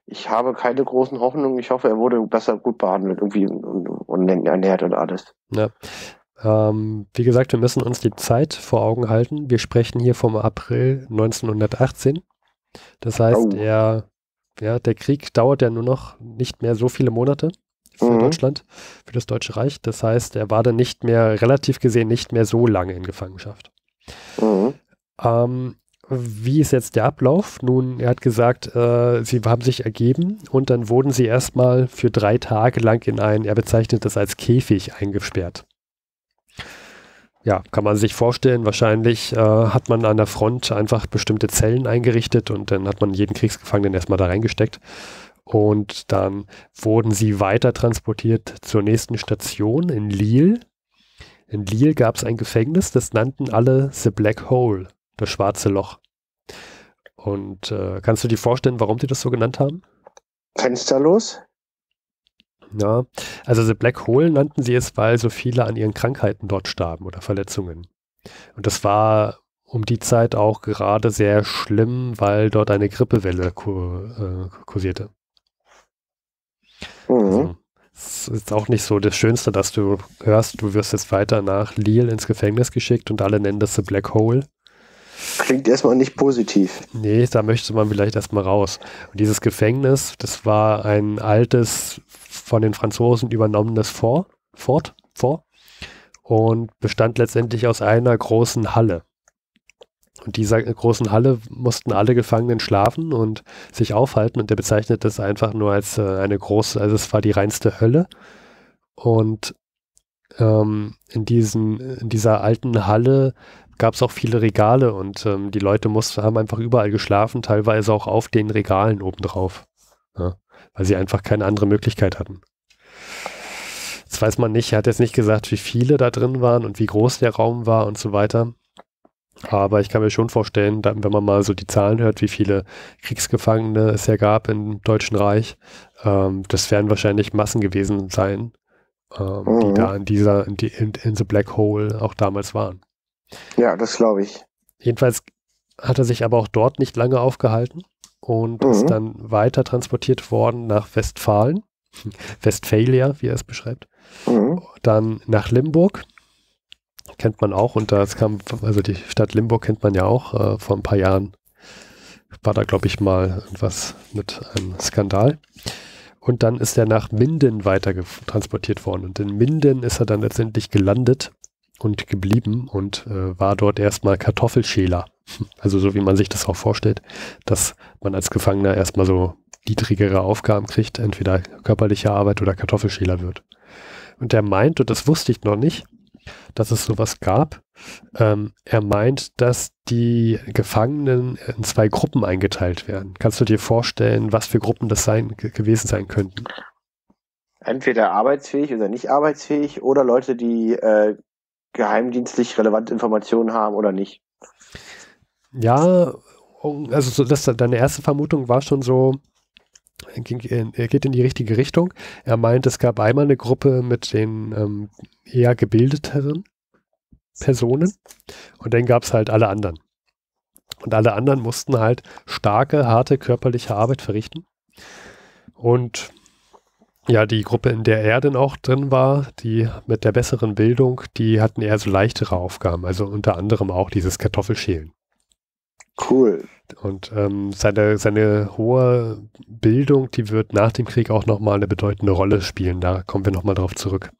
Ich habe keine großen Hoffnungen. Ich hoffe, er wurde besser gut behandelt irgendwie und, und ernährt und alles. Ja. Ähm, wie gesagt, wir müssen uns die Zeit vor Augen halten. Wir sprechen hier vom April neunzehnhundertachtzehn. Das heißt, Oh. der, ja, der Krieg dauert ja nur noch nicht mehr so viele Monate für Mhm. Deutschland, für das Deutsche Reich. Das heißt, er war dann nicht mehr, relativ gesehen, nicht mehr so lange in Gefangenschaft. Mhm. Ähm, wie ist jetzt der Ablauf? Nun, er hat gesagt, äh, sie haben sich ergeben und dann wurden sie erstmal für drei Tage lang in ein, er bezeichnet das als Käfig, eingesperrt. Ja, kann man sich vorstellen, wahrscheinlich äh, hat man an der Front einfach bestimmte Zellen eingerichtet und dann hat man jeden Kriegsgefangenen erstmal da reingesteckt. Und dann wurden sie weiter transportiert zur nächsten Station in Lille. In Lille gab es ein Gefängnis, das nannten alle The Black Hole, das schwarze Loch. Und äh, kannst du dir vorstellen, warum die das so genannt haben? Fensterlos? Ja, also The Black Hole nannten sie es, weil so viele an ihren Krankheiten dort starben oder Verletzungen. Und das war um die Zeit auch gerade sehr schlimm, weil dort eine Grippewelle kur, äh, kursierte. Mhm. Also, es ist auch nicht so das Schönste, dass du hörst, du wirst jetzt weiter nach Lille ins Gefängnis geschickt und alle nennen das The Black Hole. Klingt erstmal nicht positiv. Nee, da möchte man vielleicht erstmal raus. Und dieses Gefängnis, das war ein altes, von den Franzosen übernommenes Fort, Fort, Fort und bestand letztendlich aus einer großen Halle. Und dieser großen Halle mussten alle Gefangenen schlafen und sich aufhalten und der bezeichnet das einfach nur als äh, eine große, also es war die reinste Hölle. Und ähm, in, diesen, in dieser alten Halle gab es auch viele Regale und ähm, die Leute mussten, haben einfach überall geschlafen, teilweise auch auf den Regalen obendrauf, ja, weil sie einfach keine andere Möglichkeit hatten. Das weiß man nicht, er hat jetzt nicht gesagt, wie viele da drin waren und wie groß der Raum war und so weiter. Aber ich kann mir schon vorstellen, wenn man mal so die Zahlen hört, wie viele Kriegsgefangene es ja gab im Deutschen Reich, ähm, das werden wahrscheinlich Massen gewesen sein, ähm, Mhm. die da in dieser, in, die, in, in the Black Hole auch damals waren. Ja, das glaube ich. Jedenfalls hat er sich aber auch dort nicht lange aufgehalten und Mhm. ist dann weiter transportiert worden nach Westfalen, Westphalia, wie er es beschreibt, Mhm. dann nach Limburg. Kennt man auch und das kam, also die Stadt Limburg kennt man ja auch, äh, vor ein paar Jahren war da, glaube ich, mal irgendwas mit einem Skandal. Und dann ist er nach Minden weiter transportiert worden und in Minden ist er dann letztendlich gelandet und geblieben und äh, war dort erstmal Kartoffelschäler. Also so wie man sich das auch vorstellt, dass man als Gefangener erstmal so niedrigere Aufgaben kriegt, entweder körperliche Arbeit oder Kartoffelschäler wird. Und er meint, und das wusste ich noch nicht, dass es sowas gab. Ähm, er meint, dass die Gefangenen in zwei Gruppen eingeteilt werden. Kannst du dir vorstellen, was für Gruppen das sein, g- gewesen sein könnten? Entweder arbeitsfähig oder nicht arbeitsfähig oder Leute, die äh, geheimdienstlich relevante Informationen haben oder nicht. Ja, um- also so, das, deine erste Vermutung war schon so, er ging in- er geht in die richtige Richtung. Er meint, es gab einmal eine Gruppe mit den ähm, eher gebildeteren Personen und dann gab es halt alle anderen. Und alle anderen mussten halt starke, harte körperliche Arbeit verrichten. Und ja, die Gruppe, in der er dann auch drin war, die mit der besseren Bildung, die hatten eher so leichtere Aufgaben, also unter anderem auch dieses Kartoffelschälen. Cool. Und ähm, seine, seine hohe Bildung, die wird nach dem Krieg auch nochmal eine bedeutende Rolle spielen. Da kommen wir nochmal drauf zurück.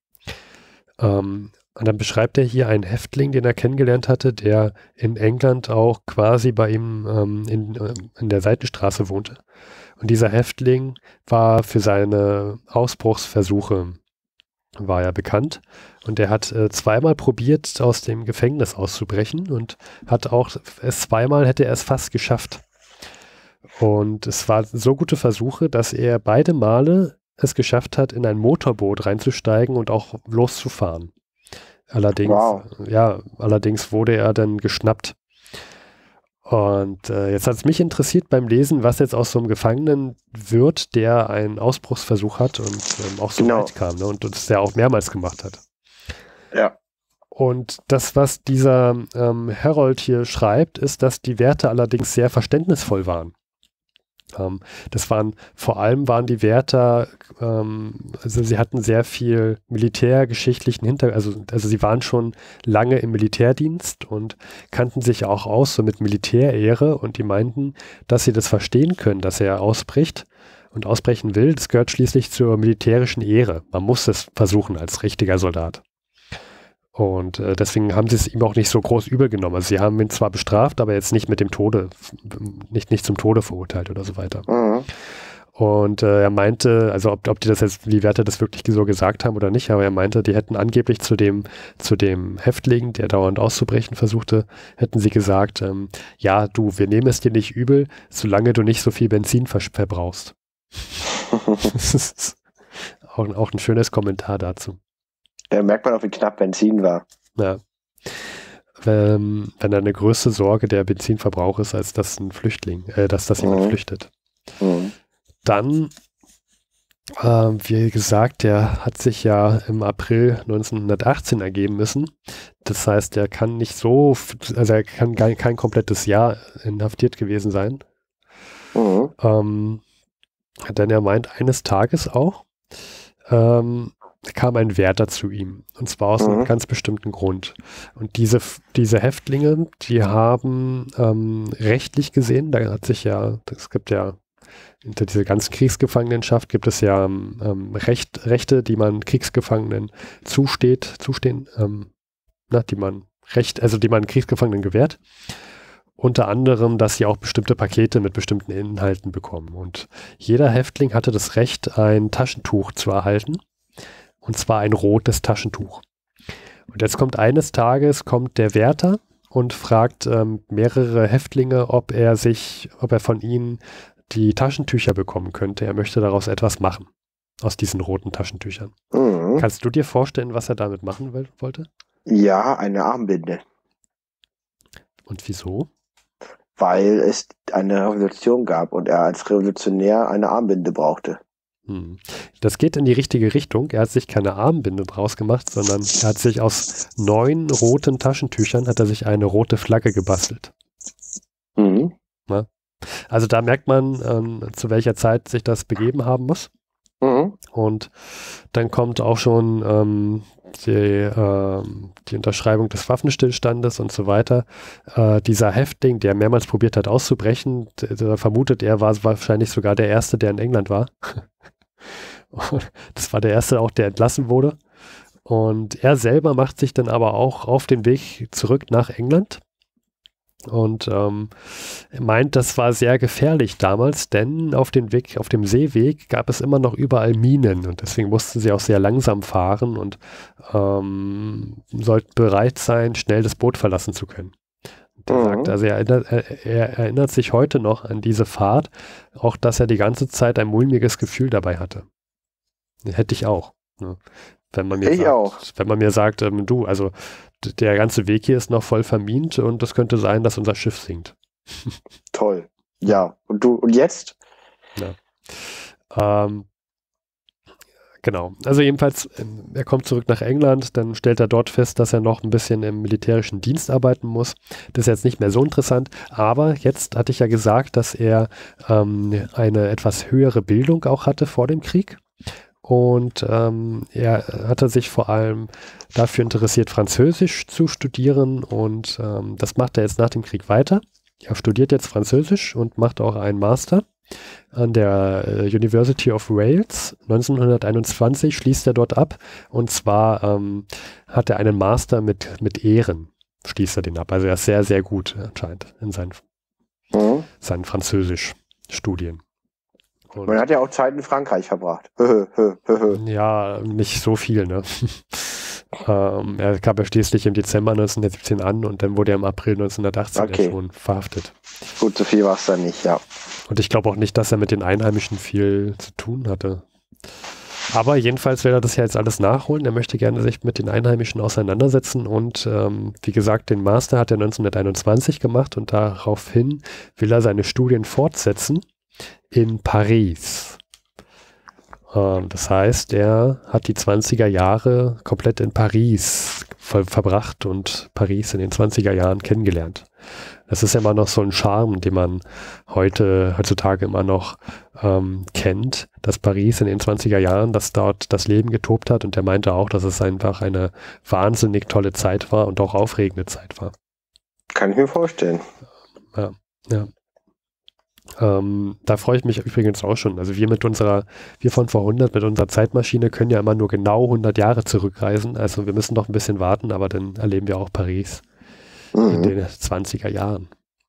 Ähm, und dann beschreibt er hier einen Häftling, den er kennengelernt hatte, der in England auch quasi bei ihm ähm, in, ähm, in der Seitenstraße wohnte. Und dieser Häftling war für seine Ausbruchsversuche, war er bekannt. Und er hat äh, zweimal probiert, aus dem Gefängnis auszubrechen und hat auch, es zweimal hätte er es fast geschafft. Und es waren so gute Versuche, dass er beide Male es geschafft hat, in ein Motorboot reinzusteigen und auch loszufahren. Allerdings, Wow. ja, allerdings wurde er dann geschnappt. Und äh, jetzt hat es mich interessiert beim Lesen, was jetzt aus so einem Gefangenen wird, der einen Ausbruchsversuch hat und ähm, auch so Genau. weit kam, ne? Und das der auch mehrmals gemacht hat. Ja. Und das, was dieser ähm, Harold hier schreibt, ist, dass die Werte allerdings sehr verständnisvoll waren. Ähm, das waren, vor allem waren die Wärter, ähm, also sie hatten sehr viel militärgeschichtlichen Hintergrund, also, also sie waren schon lange im Militärdienst und kannten sich auch aus so mit Militärehre und die meinten, dass sie das verstehen können, dass er ausbricht und ausbrechen will. Das gehört schließlich zur militärischen Ehre. Man muss es versuchen als richtiger Soldat. Und äh, deswegen haben sie es ihm auch nicht so groß übel genommen. Also sie haben ihn zwar bestraft, aber jetzt nicht mit dem Tode, nicht, nicht zum Tode verurteilt oder so weiter. Mhm. Und äh, er meinte, also ob, ob die das jetzt, die Wärter das wirklich so gesagt haben oder nicht, aber er meinte, die hätten angeblich zu dem, zu dem Häftling, der dauernd auszubrechen versuchte, hätten sie gesagt, ähm, ja, du, wir nehmen es dir nicht übel, solange du nicht so viel Benzin ver verbrauchst. Das ist auch, auch ein schönes Kommentar dazu. Da merkt man auch, wie knapp Benzin war. Ja. Wenn, wenn da eine größere Sorge der Benzinverbrauch ist, als dass ein Flüchtling, äh, dass das jemand Mhm. flüchtet. Mhm. Dann, äh, wie gesagt, der hat sich ja im April neunzehnhundertachtzehn ergeben müssen. Das heißt, er kann nicht so, also er kann gar, kein komplettes Jahr inhaftiert gewesen sein. Mhm. Ähm, denn er meint, eines Tages auch, ähm, kam ein Wärter zu ihm. Und zwar aus einem Mhm. ganz bestimmten Grund. Und diese, diese Häftlinge, die haben ähm, rechtlich gesehen, da hat sich ja, es gibt ja, hinter dieser ganzen Kriegsgefangenenschaft gibt es ja ähm, Recht, Rechte, die man Kriegsgefangenen zusteht, zustehen, ähm, na, die man Recht, also die man Kriegsgefangenen gewährt. Unter anderem, dass sie auch bestimmte Pakete mit bestimmten Inhalten bekommen. Und jeder Häftling hatte das Recht, ein Taschentuch zu erhalten. Und zwar ein rotes Taschentuch. Und jetzt kommt eines Tages, kommt der Wärter und fragt ähm, mehrere Häftlinge, ob er sich, ob er von ihnen die Taschentücher bekommen könnte. Er möchte daraus etwas machen, aus diesen roten Taschentüchern. Mhm. Kannst du dir vorstellen, was er damit machen will, wollte? Ja, eine Armbinde. Und wieso? Weil es eine Revolution gab und er als Revolutionär eine Armbinde brauchte. Hm. Das geht in die richtige Richtung. Er hat sich keine Armbinde draus gemacht, sondern er hat sich aus neun roten Taschentüchern hat er sich eine rote Flagge gebastelt. Mhm. Also da merkt man, ähm, zu welcher Zeit sich das begeben haben muss. Mhm. Und dann kommt auch schon ähm, die, ähm, die Unterschreibung des Waffenstillstandes und so weiter. Äh, dieser Häftling, der mehrmals probiert hat auszubrechen, der, vermutet er, war wahrscheinlich sogar der Erste, der in England war. Das war der Erste auch, der entlassen wurde. Und er selber macht sich dann aber auch auf den Weg zurück nach England. Und ähm, meint, das war sehr gefährlich damals, denn auf dem Weg, auf dem Seeweg gab es immer noch überall Minen und deswegen mussten sie auch sehr langsam fahren und ähm, sollten bereit sein, schnell das Boot verlassen zu können. Der Mhm. sagt, also er erinnert, er, er erinnert sich heute noch an diese Fahrt, auch dass er die ganze Zeit ein mulmiges Gefühl dabei hatte. Hätte ich auch. Ne? Wenn man mir Ich sagt, auch. wenn man mir sagt, ähm, du, also d- der ganze Weg hier ist noch voll vermint und es könnte sein, dass unser Schiff sinkt. Toll. Ja. Und du, und jetzt? Ähm, genau. Also jedenfalls, ähm, er kommt zurück nach England, dann stellt er dort fest, dass er noch ein bisschen im militärischen Dienst arbeiten muss. Das ist jetzt nicht mehr so interessant, aber jetzt hatte ich ja gesagt, dass er ähm, eine etwas höhere Bildung auch hatte vor dem Krieg. Und ähm, er hatte sich vor allem dafür interessiert, Französisch zu studieren und ähm, das macht er jetzt nach dem Krieg weiter. Er studiert jetzt Französisch und macht auch einen Master an der äh, University of Wales. neunzehnhunderteinundzwanzig schließt er dort ab und zwar ähm, hat er einen Master mit, mit Ehren, schließt er den ab. Also er ist sehr, sehr gut anscheinend in seinen, Mhm. seinen Französisch-Studien. Und Man hat ja auch Zeit in Frankreich verbracht. Hö, hö, hö, hö. ja, nicht so viel, ne? ähm, er kam ja schließlich im Dezember neunzehnhundertsiebzehn an und dann wurde er im April neunzehnhundertachtzehn Okay. ja schon verhaftet. Gut, so viel war es dann nicht, ja. Und ich glaube auch nicht, dass er mit den Einheimischen viel zu tun hatte. Aber jedenfalls will er das ja jetzt alles nachholen. Er möchte gerne sich mit den Einheimischen auseinandersetzen und ähm, wie gesagt, den Master hat er neunzehnhunderteinundzwanzig gemacht und daraufhin will er seine Studien fortsetzen in Paris. Ähm, das heißt, er hat die zwanziger Jahre komplett in Paris ver verbracht und Paris in den zwanziger Jahren kennengelernt. Das ist ja immer noch so ein Charme, den man heute, heutzutage immer noch ähm, kennt, dass Paris in den zwanziger Jahren, dass dort das Leben getobt hat, und er meinte auch, dass es einfach eine wahnsinnig tolle Zeit war und auch aufregende Zeit war. Kann ich mir vorstellen. Ja, ja. Ähm, da freue ich mich übrigens auch schon. Also wir mit unserer, wir von vor hundert mit unserer Zeitmaschine können ja immer nur genau hundert Jahre zurückreisen. Also wir müssen noch ein bisschen warten, aber dann erleben wir auch Paris mhm. in den zwanziger Jahren.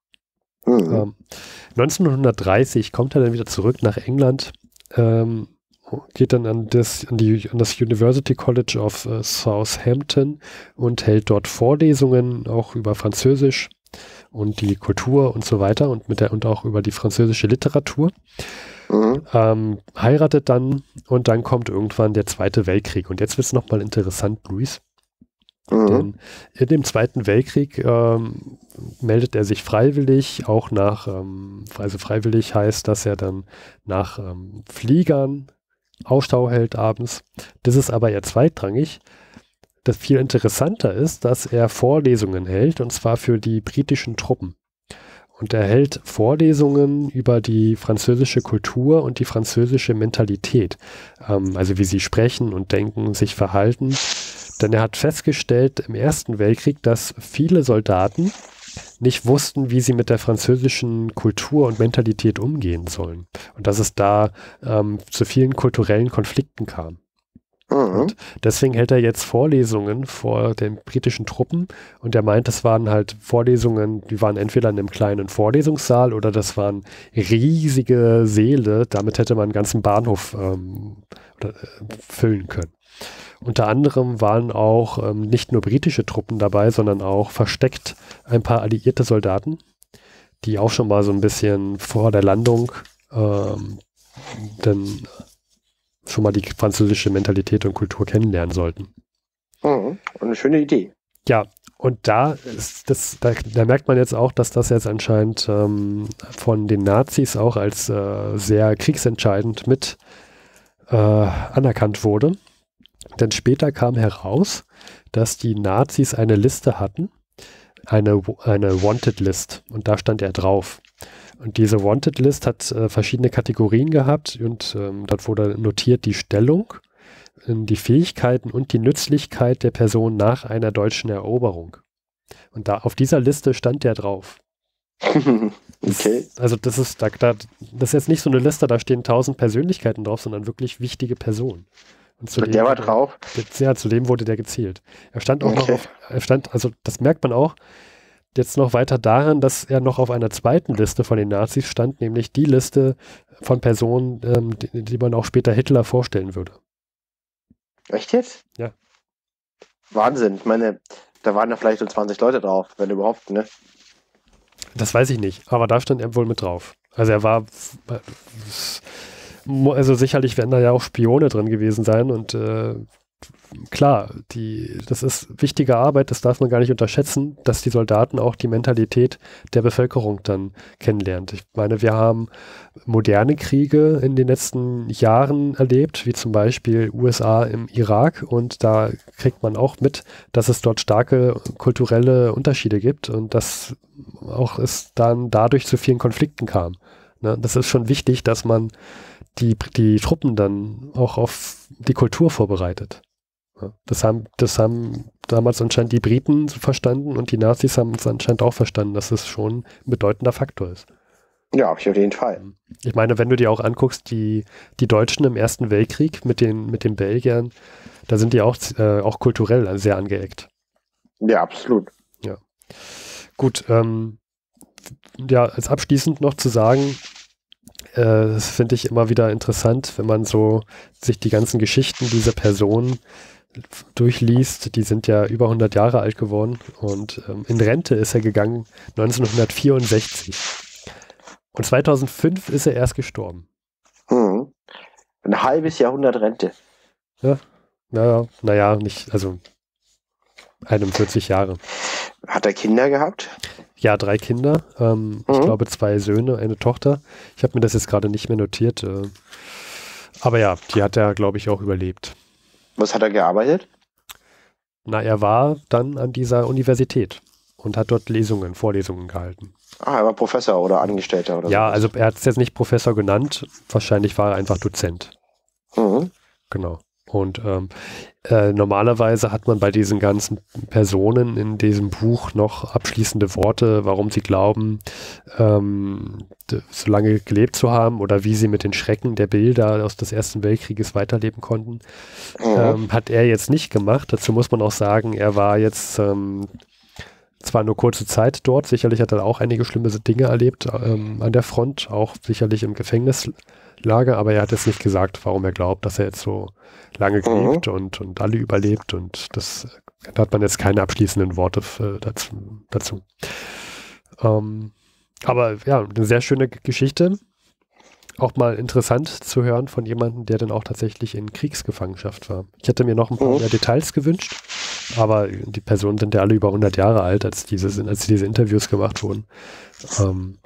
Mhm. Ähm, neunzehnhundertdreißig kommt er dann wieder zurück nach England, ähm, geht dann an das, an, die, an das University College of uh, Southampton und hält dort Vorlesungen auch über Französisch und die Kultur und so weiter und mit der und auch über die französische Literatur. Mhm. Ähm, heiratet dann und dann kommt irgendwann der Zweite Weltkrieg. Und jetzt wird es nochmal interessant, Luis. Mhm. Denn in dem Zweiten Weltkrieg ähm, meldet er sich freiwillig, auch nach, ähm, also freiwillig heißt, dass er dann nach ähm, Fliegern Ausschau hält abends. Das ist aber eher zweitrangig. Das viel interessanter ist, dass er Vorlesungen hält, und zwar für die britischen Truppen. Und er hält Vorlesungen über die französische Kultur und die französische Mentalität. Ähm, also wie sie sprechen und denken, sich verhalten. Denn er hat festgestellt im Ersten Weltkrieg, dass viele Soldaten nicht wussten, wie sie mit der französischen Kultur und Mentalität umgehen sollen. Und dass es da ähm, zu vielen kulturellen Konflikten kam. Mhm. Und deswegen hält er jetzt Vorlesungen vor den britischen Truppen, und er meint, das waren halt Vorlesungen, die waren entweder in einem kleinen Vorlesungssaal oder das waren riesige Säle, damit hätte man einen ganzen Bahnhof ähm, oder, äh, füllen können. Unter anderem waren auch ähm, nicht nur britische Truppen dabei, sondern auch versteckt ein paar alliierte Soldaten, die auch schon mal so ein bisschen vor der Landung ähm, dann schon mal die französische Mentalität und Kultur kennenlernen sollten. Mhm. Eine schöne Idee. Ja, und da ist das, da, da merkt man jetzt auch, dass das jetzt anscheinend ähm, von den Nazis auch als äh, sehr kriegsentscheidend mit äh, anerkannt wurde. Denn später kam heraus, dass die Nazis eine Liste hatten, eine, eine Wanted-List, und da stand er drauf. Und diese Wanted-List hat äh, verschiedene Kategorien gehabt, und ähm, dort wurde notiert die Stellung, äh, die Fähigkeiten und die Nützlichkeit der Person nach einer deutschen Eroberung. Und da auf dieser Liste stand der drauf. Okay. Das, also das ist, da, da, das ist jetzt nicht so eine Liste, da stehen tausend Persönlichkeiten drauf, sondern wirklich wichtige Personen. Und zu und dem, der war drauf? Der, ja, zu dem wurde der gezählt. Er stand auch okay. noch auf, er stand, also das merkt man auch, jetzt noch weiter daran, dass er noch auf einer zweiten Liste von den Nazis stand, nämlich die Liste von Personen, ähm, die, die man auch später Hitler vorstellen würde. Echt jetzt? Ja. Wahnsinn. Ich meine, da waren ja vielleicht so zwanzig Leute drauf, wenn überhaupt, ne? Das weiß ich nicht, aber da stand er wohl mit drauf. Also er war, also sicherlich werden da ja auch Spione drin gewesen sein, und äh, klar, die, das ist wichtige Arbeit, das darf man gar nicht unterschätzen, dass die Soldaten auch die Mentalität der Bevölkerung dann kennenlernen. Ich meine, wir haben moderne Kriege in den letzten Jahren erlebt, wie zum Beispiel U S A im Irak, und da kriegt man auch mit, dass es dort starke kulturelle Unterschiede gibt und dass auch es dann dadurch zu vielen Konflikten kam. Ne? Das ist schon wichtig, dass man die, die Truppen dann auch auf die Kultur vorbereitet. Das haben, das haben damals anscheinend die Briten verstanden, und die Nazis haben es anscheinend auch verstanden, dass es schon ein bedeutender Faktor ist. Ja, auf jeden Fall. Ich meine, wenn du dir auch anguckst, die, die Deutschen im Ersten Weltkrieg mit den, mit den Belgiern, da sind die auch, äh, auch kulturell sehr angeeckt. Ja, absolut. Ja. Gut, ähm, ja, als abschließend noch zu sagen, äh, das finde ich immer wieder interessant, wenn man so sich die ganzen Geschichten dieser Personen durchliest. Die sind ja über hundert Jahre alt geworden, und ähm, in Rente ist er gegangen neunzehnhundertvierundsechzig. Und zweitausendfünf ist er erst gestorben. Hm. Ein halbes Jahrhundert Rente. Ja, naja, naja, nicht, also einundvierzig Jahre. Hat er Kinder gehabt? Ja, drei Kinder. Ähm, mhm. Ich glaube zwei Söhne, eine Tochter. Ich habe mir das jetzt gerade nicht mehr notiert. Äh, aber ja, die hat er, glaube ich, auch überlebt. Was hat er gearbeitet? Na, er war dann an dieser Universität und hat dort Lesungen, Vorlesungen gehalten. Ah, er war Professor oder Angestellter oder so. Ja, also er hat es jetzt nicht Professor genannt, wahrscheinlich war er einfach Dozent. Mhm. Genau. Und ähm, äh, normalerweise hat man bei diesen ganzen Personen in diesem Buch noch abschließende Worte, warum sie glauben, ähm, so lange gelebt zu haben oder wie sie mit den Schrecken der Bilder aus des Ersten Weltkrieges weiterleben konnten. Mhm. Ähm, hat er jetzt nicht gemacht. Dazu muss man auch sagen, er war jetzt ähm, zwar nur kurze Zeit dort, sicherlich hat er auch einige schlimme Dinge erlebt ähm, an der Front, auch sicherlich im Gefängnislager, aber er hat jetzt nicht gesagt, warum er glaubt, dass er jetzt so lange gelebt mhm. und, und alle überlebt und das, da hat man jetzt keine abschließenden Worte äh, dazu. dazu. Ähm, aber ja, eine sehr schöne Geschichte. Auch mal interessant zu hören von jemandem, der dann auch tatsächlich in Kriegsgefangenschaft war. Ich hätte mir noch ein paar mhm. mehr Details gewünscht, aber die Personen sind ja alle über hundert Jahre alt, als diese, als diese Interviews gemacht wurden. Ähm,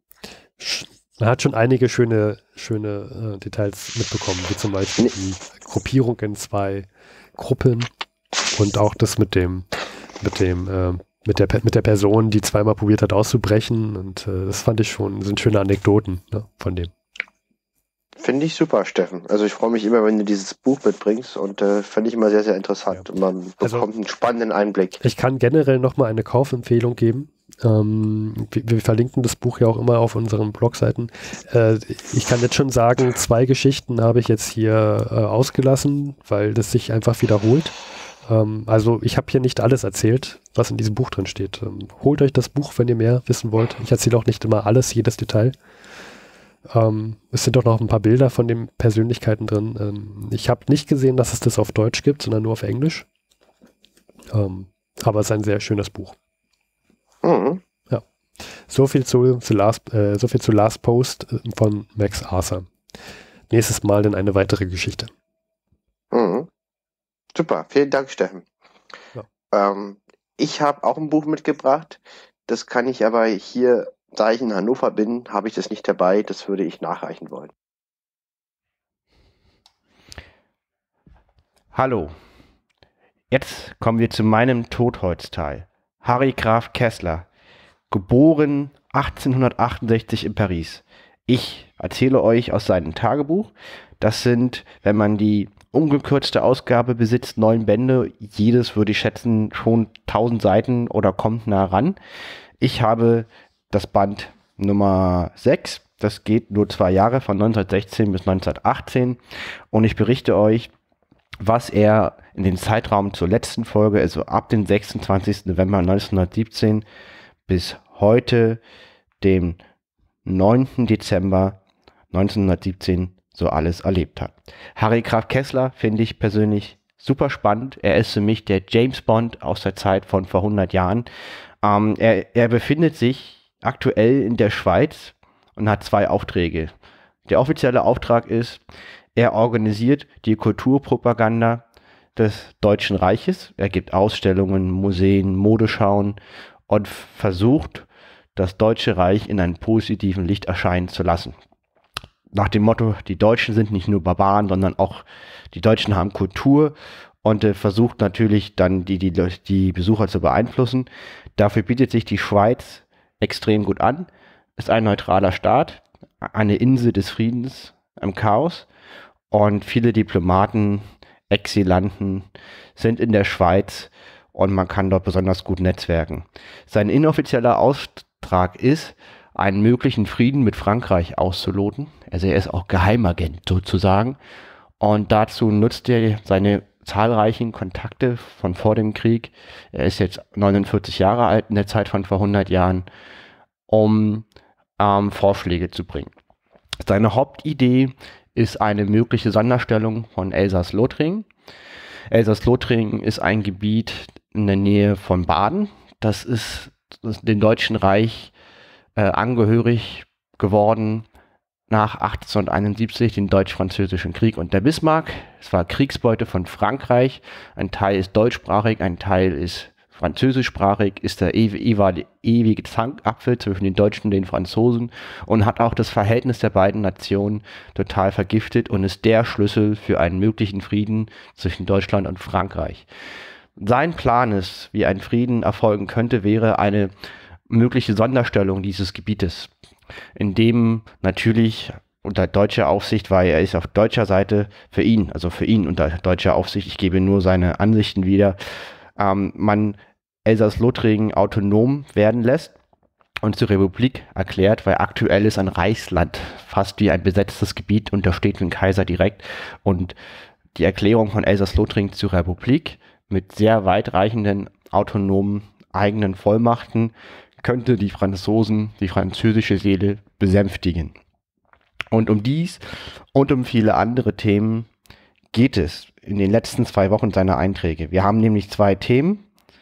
man hat schon einige schöne, schöne äh, Details mitbekommen, wie zum Beispiel die Gruppierung in zwei Gruppen und auch das mit dem, mit dem, äh, mit der, mit der Person, die zweimal probiert hat auszubrechen und äh, das fand ich schon, sind schöne Anekdoten, ne, von dem. Finde ich super, Steffen. Also ich freue mich immer, wenn du dieses Buch mitbringst und äh, finde ich immer sehr, sehr interessant. Ja. Und man bekommt also, einen spannenden Einblick. Ich kann generell nochmal eine Kaufempfehlung geben. Ähm, wir, wir verlinken das Buch ja auch immer auf unseren Blogseiten. Äh, ich kann jetzt schon sagen, zwei Geschichten habe ich jetzt hier äh, ausgelassen, weil das sich einfach wiederholt. Ähm, also ich habe hier nicht alles erzählt, was in diesem Buch drin steht. Ähm, holt euch das Buch, wenn ihr mehr wissen wollt. Ich erzähle auch nicht immer alles, jedes Detail. Ähm, es sind doch noch ein paar Bilder von den Persönlichkeiten drin. Ähm, ich habe nicht gesehen, dass es das auf Deutsch gibt, sondern nur auf Englisch. Ähm, aber es ist ein sehr schönes Buch. Mhm. Ja. So viel zu, zu, Last, äh, so viel zu Last Post von Max Arthur. Nächstes Mal dann eine weitere Geschichte. Mhm. Super, vielen Dank, Steffen. Ja. Ähm, ich habe auch ein Buch mitgebracht. Das kann ich aber hier, da ich in Hannover bin, habe ich das nicht dabei. Das würde ich nachreichen wollen. Hallo. Jetzt kommen wir zu meinem Totholzteil. Harry Graf Kessler, geboren achtzehnhundertachtundsechzig in Paris. Ich erzähle euch aus seinem Tagebuch. Das sind, wenn man die ungekürzte Ausgabe besitzt, neun Bände. Jedes würde ich schätzen schon tausend Seiten oder kommt nah ran. Ich habe das Band Nummer sechs. Das geht nur zwei Jahre, von neunzehnhundertsechzehn bis neunzehnhundertachtzehn. Und ich berichte euch, was er in den Zeitraum zur letzten Folge, also ab dem sechsundzwanzigsten November neunzehnhundertsiebzehn bis heute, dem neunten Dezember neunzehnhundertsiebzehn, so alles erlebt hat. Harry Graf Kessler finde ich persönlich super spannend. Er ist für mich der James Bond aus der Zeit von vor hundert Jahren. Ähm, er, er befindet sich aktuell in der Schweiz und hat zwei Aufträge. Der offizielle Auftrag ist, er organisiert die Kulturpropaganda des Deutschen Reiches. Er gibt Ausstellungen, Museen, Modeschauen und versucht, das Deutsche Reich in einem positiven Licht erscheinen zu lassen. Nach dem Motto, die Deutschen sind nicht nur Barbaren, sondern auch die Deutschen haben Kultur, und äh, versucht natürlich dann die, die, die Besucher zu beeinflussen. Dafür bietet sich die Schweiz extrem gut an. Ist ein neutraler Staat, eine Insel des Friedens im Chaos. Und viele Diplomaten, Exilanten sind in der Schweiz und man kann dort besonders gut netzwerken. Sein inoffizieller Auftrag ist, einen möglichen Frieden mit Frankreich auszuloten. Also er ist auch Geheimagent sozusagen. Und dazu nutzt er seine zahlreichen Kontakte von vor dem Krieg. Er ist jetzt neunundvierzig Jahre alt in der Zeit von vor hundert Jahren, um ähm, Vorschläge zu bringen. Seine Hauptidee ist eine mögliche Sonderstellung von Elsass-Lothringen. Elsass-Lothringen ist ein Gebiet in der Nähe von Baden. Das ist, das ist dem Deutschen Reich äh, angehörig geworden nach achtzehnhunderteinundsiebzig, den Deutsch-Französischen Krieg und der Bismarck. Es war Kriegsbeute von Frankreich. Ein Teil ist deutschsprachig, ein Teil ist französischsprachig, ist der ewige Zankapfel zwischen den Deutschen und den Franzosen und hat auch das Verhältnis der beiden Nationen total vergiftet und ist der Schlüssel für einen möglichen Frieden zwischen Deutschland und Frankreich. sein Plan ist, wie ein Frieden erfolgen könnte, wäre eine mögliche Sonderstellung dieses Gebietes, in dem natürlich unter deutscher Aufsicht, weil er ist auf deutscher Seite für ihn, also für ihn unter deutscher Aufsicht, ich gebe nur seine Ansichten wieder, ähm, man Elsass-Lothringen autonom werden lässt und zur Republik erklärt, weil aktuell ist ein Reichsland fast wie ein besetztes Gebiet, untersteht dem Kaiser direkt, und die Erklärung von Elsass-Lothringen zur Republik mit sehr weitreichenden autonomen eigenen Vollmachten könnte die Franzosen, die französische Seele besänftigen. Und um dies und um viele andere Themen geht es in den letzten zwei Wochen seiner Einträge. Wir haben nämlich zwei Themen.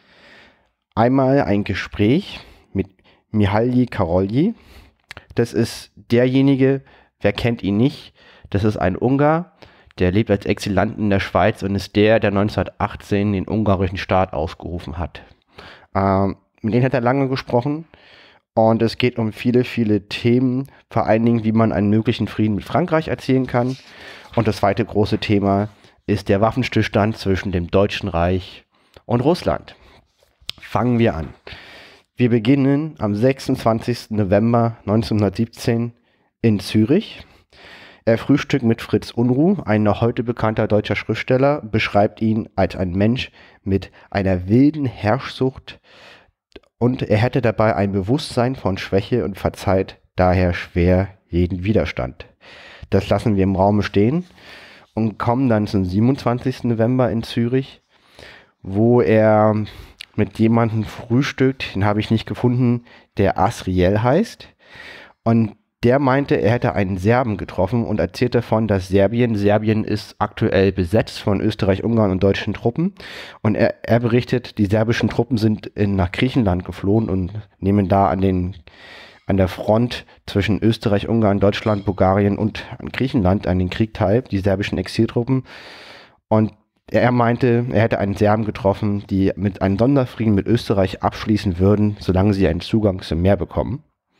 Einmal ein Gespräch mit Mihály Károlyi. Das ist derjenige, wer kennt ihn nicht, das ist ein Ungar, der lebt als Exilant in der Schweiz und ist der, der neunzehnhundertachtzehn den ungarischen Staat ausgerufen hat. Ähm, mit dem hat er lange gesprochen. Und es geht um viele, viele Themen, vor allen Dingen, wie man einen möglichen Frieden mit Frankreich erzielen kann. Und das zweite große Thema ist der Waffenstillstand zwischen dem Deutschen Reich und Russland. Fangen wir an. Wir beginnen am sechsundzwanzigsten November neunzehnhundertsiebzehn in Zürich. Er frühstückt mit Fritz Unruh, ein noch heute bekannter deutscher Schriftsteller, beschreibt ihn als ein Mensch mit einer wilden Herrschsucht, und er hätte dabei ein Bewusstsein von Schwäche und verzeiht daher schwer jeden Widerstand. Das lassen wir im Raum stehen und kommen dann zum siebenundzwanzigsten November in Zürich, wo er mit jemandem frühstückt, den habe ich nicht gefunden, der Asriel heißt. Und der meinte, er hätte einen Serben getroffen und erzählt davon, dass Serbien, Serbien ist aktuell besetzt von Österreich, Ungarn und deutschen Truppen. Und er, er berichtet, die serbischen Truppen sind in, nach Griechenland geflohen und nehmen da an, den, an der Front zwischen Österreich, Ungarn, Deutschland, Bulgarien und an Griechenland an den Krieg teil, die serbischen Exiltruppen. Und er meinte, er hätte einen Serben getroffen, die mit einem Sonderfrieden mit Österreich abschließen würden, solange sie einen Zugang zum Meer bekommen.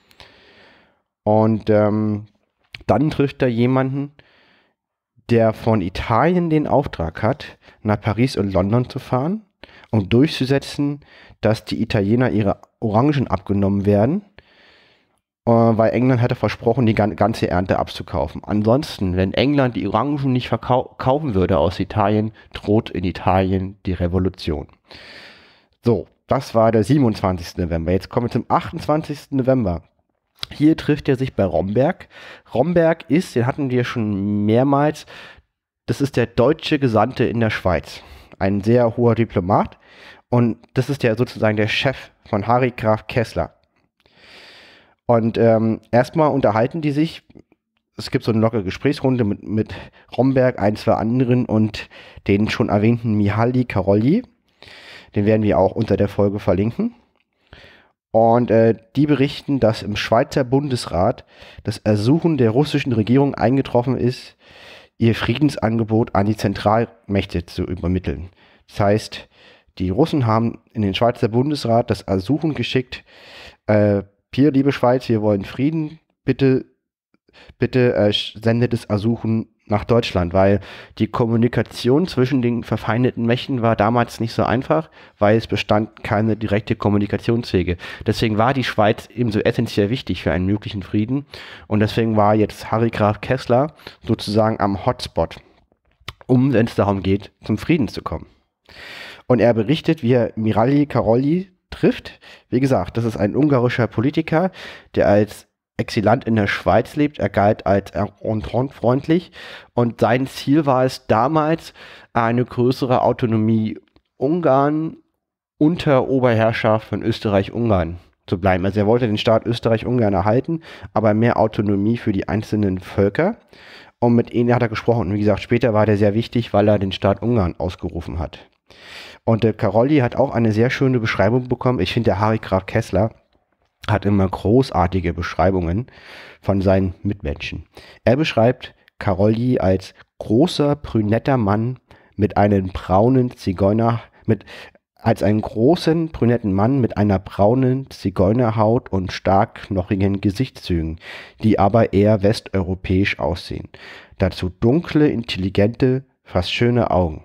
Und ähm, dann trifft er jemanden, der von Italien den Auftrag hat, nach Paris und London zu fahren, um durchzusetzen, dass die Italiener ihre Orangen abgenommen werden, äh, weil England hatte versprochen, die ganze Ernte abzukaufen. Ansonsten, wenn England die Orangen nicht verkaufen würde aus Italien, droht in Italien die Revolution. So, das war der siebenundzwanzigsten November. Jetzt kommen wir zum achtundzwanzigsten November. Hier trifft er sich bei Romberg. Romberg ist, den hatten wir schon mehrmals, das ist der deutsche Gesandte in der Schweiz. Ein sehr hoher Diplomat. Und das ist der sozusagen der Chef von Harry Graf Kessler. Und ähm, erstmal unterhalten die sich. Es gibt so eine lockere Gesprächsrunde mit, mit Romberg, ein, zwei anderen und den schon erwähnten Mihály Károlyi. Den werden wir auch unter der Folge verlinken. Und äh, die berichten, dass im Schweizer Bundesrat das Ersuchen der russischen Regierung eingetroffen ist, ihr Friedensangebot an die Zentralmächte zu übermitteln. Das heißt, die Russen haben in den Schweizer Bundesrat das Ersuchen geschickt, äh, hier, liebe Schweiz, wir wollen Frieden, bitte, bitte äh, sendet das Ersuchen nach Deutschland, weil die Kommunikation zwischen den verfeindeten Mächten war damals nicht so einfach, weil es bestand keine direkte Kommunikationswege. Deswegen war die Schweiz ebenso essentiell wichtig für einen möglichen Frieden und deswegen war jetzt Harry Graf Kessler sozusagen am Hotspot, um, wenn es darum geht, zum Frieden zu kommen. Und er berichtet, wie er Mihály Károlyi trifft. Wie gesagt, das ist ein ungarischer Politiker, der als Exilant in der Schweiz lebt. Er galt als entente-freundlich und sein Ziel war es damals, eine größere Autonomie Ungarn unter Oberherrschaft von Österreich-Ungarn zu bleiben. Also er wollte den Staat Österreich-Ungarn erhalten, aber mehr Autonomie für die einzelnen Völker. Und mit ihnen hat er gesprochen. Und wie gesagt, später war der sehr wichtig, weil er den Staat Ungarn ausgerufen hat. Und der Károlyi hat auch eine sehr schöne Beschreibung bekommen. Ich finde, der Harry Graf Kessler hat immer großartige Beschreibungen von seinen Mitmenschen. Er beschreibt Károlyi als großer, brünetter Mann mit einem braunen Zigeuner, mit, als einen großen, brünetten Mann mit einer braunen Zigeunerhaut und stark knochigen Gesichtszügen, die aber eher westeuropäisch aussehen. Dazu dunkle, intelligente, fast schöne Augen.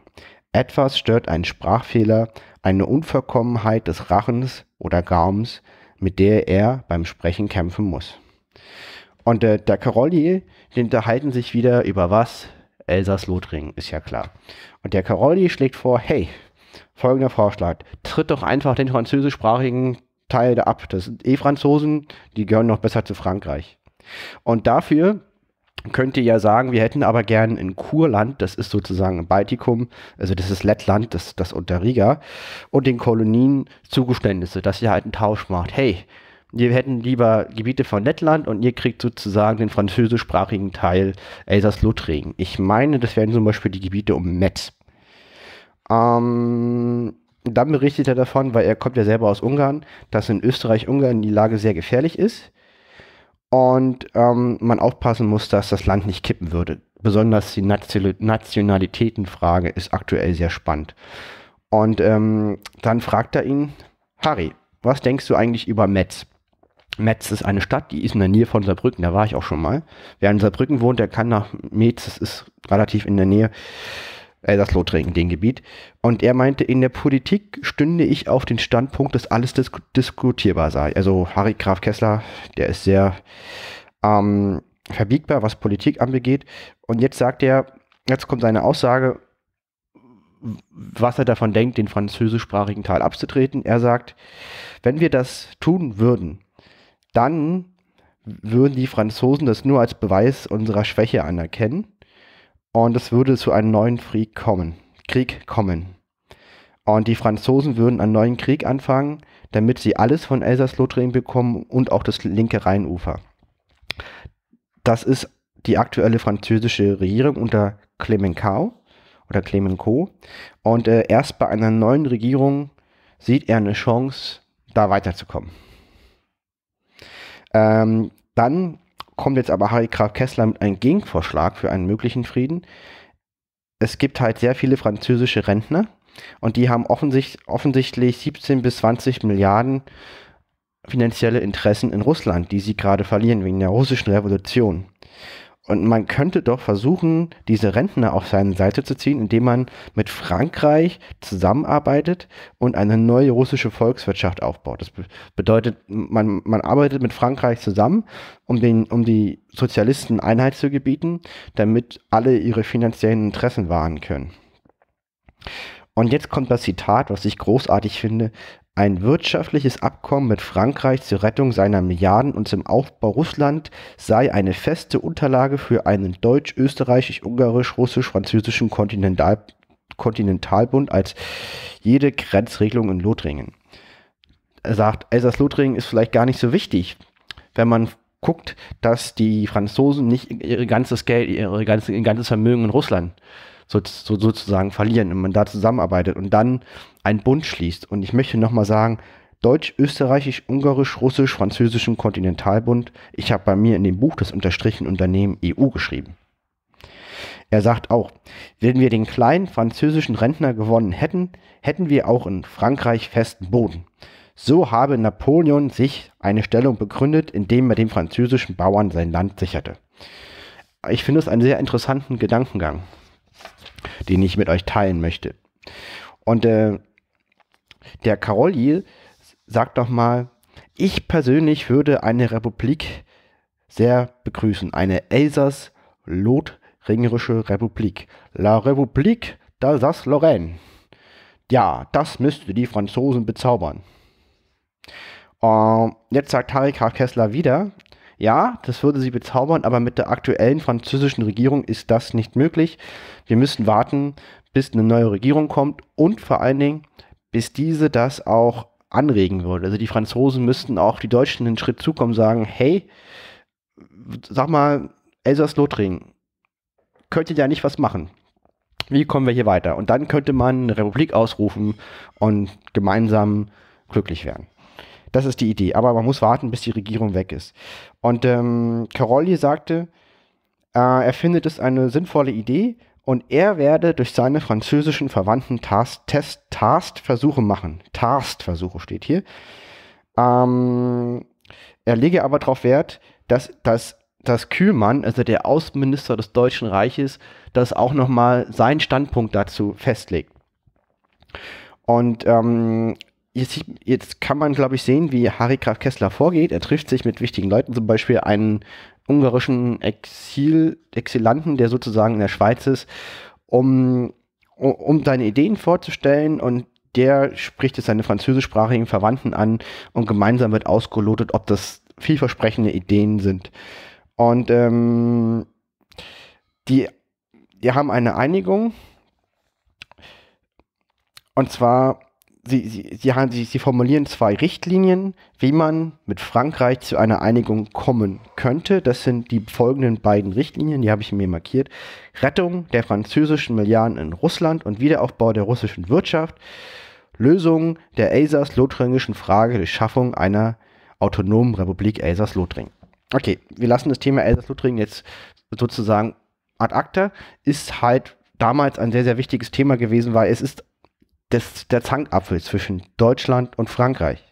Etwas stört einen Sprachfehler, eine Unvollkommenheit des Rachens oder Gaums, mit der er beim Sprechen kämpfen muss. Und äh, der Karolyi, die unterhalten sich wieder über was? Elsass-Lothringen, ist ja klar. Und der Karolyi schlägt vor, hey, folgender Vorschlag, tritt doch einfach den französischsprachigen Teil da ab. Das sind eh Franzosen, die gehören noch besser zu Frankreich. Und dafür könnt ihr ja sagen, wir hätten aber gern in Kurland, das ist sozusagen im Baltikum, also das ist Lettland, das, das unter Riga, und den Kolonien Zugeständnisse, dass ihr halt einen Tausch macht. Hey, wir hätten lieber Gebiete von Lettland und ihr kriegt sozusagen den französischsprachigen Teil Elsass-Lothringen. Ich meine, das wären zum Beispiel die Gebiete um Metz. Ähm, dann berichtet er davon, weil er kommt ja selber aus Ungarn, dass in Österreich-Ungarn die Lage sehr gefährlich ist und ähm, man aufpassen muss, dass das Land nicht kippen würde. Besonders die Nation- Nationalitätenfrage ist aktuell sehr spannend. Und ähm, dann fragt er ihn, Harry, was denkst du eigentlich über Metz? Metz ist eine Stadt, die ist in der Nähe von Saarbrücken, da war ich auch schon mal. Wer in Saarbrücken wohnt, der kann nach Metz, das ist relativ in der Nähe, Elsass-Lothringen, dem Gebiet. Und er meinte, in der Politik stünde ich auf den Standpunkt, dass alles dis diskutierbar sei. Also Harry Graf Kessler, der ist sehr ähm, verbiegbar, was Politik anbegeht. Und jetzt sagt er, jetzt kommt seine Aussage, was er davon denkt, den französischsprachigen Teil abzutreten. Er sagt, wenn wir das tun würden, dann würden die Franzosen das nur als Beweis unserer Schwäche anerkennen und es würde zu einem neuen Krieg kommen. Krieg kommen. Und die Franzosen würden einen neuen Krieg anfangen, damit sie alles von Elsass-Lothringen bekommen und auch das linke Rheinufer. Das ist die aktuelle französische Regierung unter Clemenceau oder Clemenceau. Und äh, erst bei einer neuen Regierung sieht er eine Chance, da weiterzukommen. Ähm, dann kommt jetzt aber Harry Graf Kessler mit einem Gegenvorschlag für einen möglichen Frieden. Es gibt halt sehr viele französische Rentner und die haben offensichtlich, offensichtlich siebzehn bis zwanzig Milliarden finanzielle Interessen in Russland, die sie gerade verlieren wegen der russischen Revolution. Und man könnte doch versuchen, diese Rentner auf seine Seite zu ziehen, indem man mit Frankreich zusammenarbeitet und eine neue russische Volkswirtschaft aufbaut. Das bedeutet, man, man arbeitet mit Frankreich zusammen, um, den, um die Sozialisten Einheit zu gebieten, damit alle ihre finanziellen Interessen wahren können. Und jetzt kommt das Zitat, was ich großartig finde. Ein wirtschaftliches Abkommen mit Frankreich zur Rettung seiner Milliarden und zum Aufbau Russland sei eine feste Unterlage für einen deutsch-österreichisch-ungarisch-russisch-französischen Kontinental Kontinentalbund als jede Grenzregelung in Lothringen. Er sagt, Elsass-Lothringen ist vielleicht gar nicht so wichtig, wenn man guckt, dass die Franzosen nicht ihr ganzes Geld, ihre ganze, ihr ganzes Vermögen in Russland so, so, sozusagen verlieren und man da zusammenarbeitet und dann einen Bund schließt. Und ich möchte nochmal sagen, Deutsch, Österreichisch, Ungarisch, Russisch, Französischen Kontinentalbund. Ich habe bei mir in dem Buch das unterstrichen Unternehmen E U geschrieben. Er sagt auch, wenn wir den kleinen französischen Rentner gewonnen hätten, hätten wir auch in Frankreich festen Boden. So habe Napoleon sich eine Stellung begründet, indem er dem französischen Bauern sein Land sicherte. Ich finde es einen sehr interessanten Gedankengang, den ich mit euch teilen möchte. Und äh, der Karolyi sagt doch mal, ich persönlich würde eine Republik sehr begrüßen. Eine Elsass-Lothringische Republik. La République d'Alsace-Lorraine. Ja, das müsste die Franzosen bezaubern. Uh, jetzt sagt Harry Graf Kessler wieder, ja, das würde sie bezaubern, aber mit der aktuellen französischen Regierung ist das nicht möglich. Wir müssen warten, bis eine neue Regierung kommt und vor allen Dingen, bis diese das auch anregen würde. Also die Franzosen müssten auch die Deutschen einen Schritt zukommen und sagen, hey, sag mal, Elsass-Lothringen, könnt ihr da nicht was machen? Wie kommen wir hier weiter? Und dann könnte man eine Republik ausrufen und gemeinsam glücklich werden. Das ist die Idee, aber man muss warten, bis die Regierung weg ist. Und ähm, Karolyi sagte, äh, er findet es eine sinnvolle Idee und er werde durch seine französischen Verwandten Tastversuche machen. Tastversuche steht hier. Ähm, er lege aber darauf Wert, dass, dass, dass Kühlmann, also der Außenminister des Deutschen Reiches, das auch nochmal seinen Standpunkt dazu festlegt. Und ähm, jetzt, jetzt kann man, glaube ich, sehen, wie Harry Graf Kessler vorgeht. Er trifft sich mit wichtigen Leuten, zum Beispiel einen ungarischen Exil, Exilanten, der sozusagen in der Schweiz ist, um, um, um seine Ideen vorzustellen, und der spricht jetzt seine französischsprachigen Verwandten an und gemeinsam wird ausgelotet, ob das vielversprechende Ideen sind. Und ähm, die, die haben eine Einigung, und zwar Sie, sie, sie, haben, sie, sie formulieren zwei Richtlinien, wie man mit Frankreich zu einer Einigung kommen könnte. Das sind die folgenden beiden Richtlinien, die habe ich mir markiert. Rettung der französischen Milliarden in Russland und Wiederaufbau der russischen Wirtschaft. Lösung der elsass-lothringischen Frage durch Schaffung einer autonomen Republik Elsass-Lothringen. Okay, wir lassen das Thema Elsass-Lothringen jetzt sozusagen ad acta. Ist halt damals ein sehr, sehr wichtiges Thema gewesen, weil es ist Des, der Zankapfel zwischen Deutschland und Frankreich.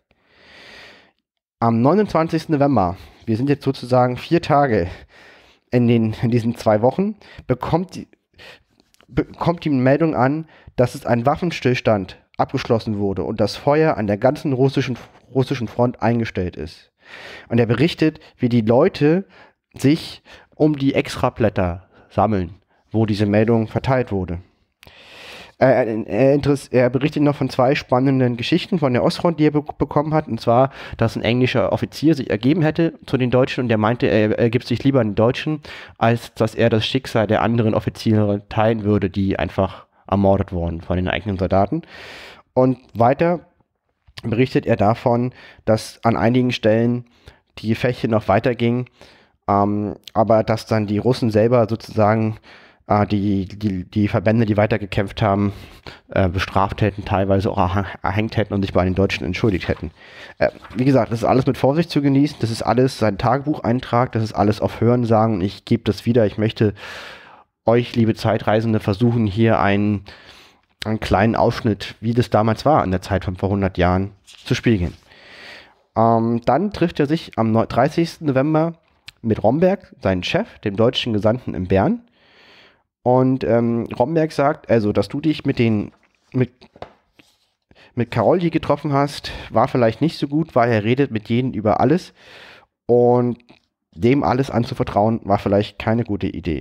Am neunundzwanzigsten November, wir sind jetzt sozusagen vier Tage in, den, in diesen zwei Wochen, bekommt die, bekommt die Meldung an, dass es ein Waffenstillstand abgeschlossen wurde und das Feuer an der ganzen russischen, russischen Front eingestellt ist. Und er berichtet, wie die Leute sich um die Extrablätter sammeln, wo diese Meldung verteilt wurde. Er, er, er berichtet noch von zwei spannenden Geschichten von der Ostfront, die er be bekommen hat. Und zwar, dass ein englischer Offizier sich ergeben hätte zu den Deutschen und der meinte, er, er gibt sich lieber an den Deutschen, als dass er das Schicksal der anderen Offiziere teilen würde, die einfach ermordet wurden von den eigenen Soldaten. Und weiter berichtet er davon, dass an einigen Stellen die Gefechte noch weitergingen, ähm, aber dass dann die Russen selber sozusagen Die, die, die Verbände, die weitergekämpft haben, äh, bestraft hätten, teilweise auch erhängt hätten und sich bei den Deutschen entschuldigt hätten. Äh, wie gesagt, das ist alles mit Vorsicht zu genießen, das ist alles sein Tagebucheintrag, das ist alles auf Hörensagen und ich gebe das wieder. Ich möchte euch, liebe Zeitreisende, versuchen, hier einen, einen kleinen Ausschnitt, wie das damals war, in der Zeit von vor hundert Jahren, zu spiegeln. Ähm, dann trifft er sich am dreißigsten November mit Romberg, seinem Chef, dem deutschen Gesandten in Bern. Und ähm, Romberg sagt, also, dass du dich mit den mit, mit Karolyi getroffen hast, war vielleicht nicht so gut, weil er redet mit jedem über alles. Und dem alles anzuvertrauen, war vielleicht keine gute Idee.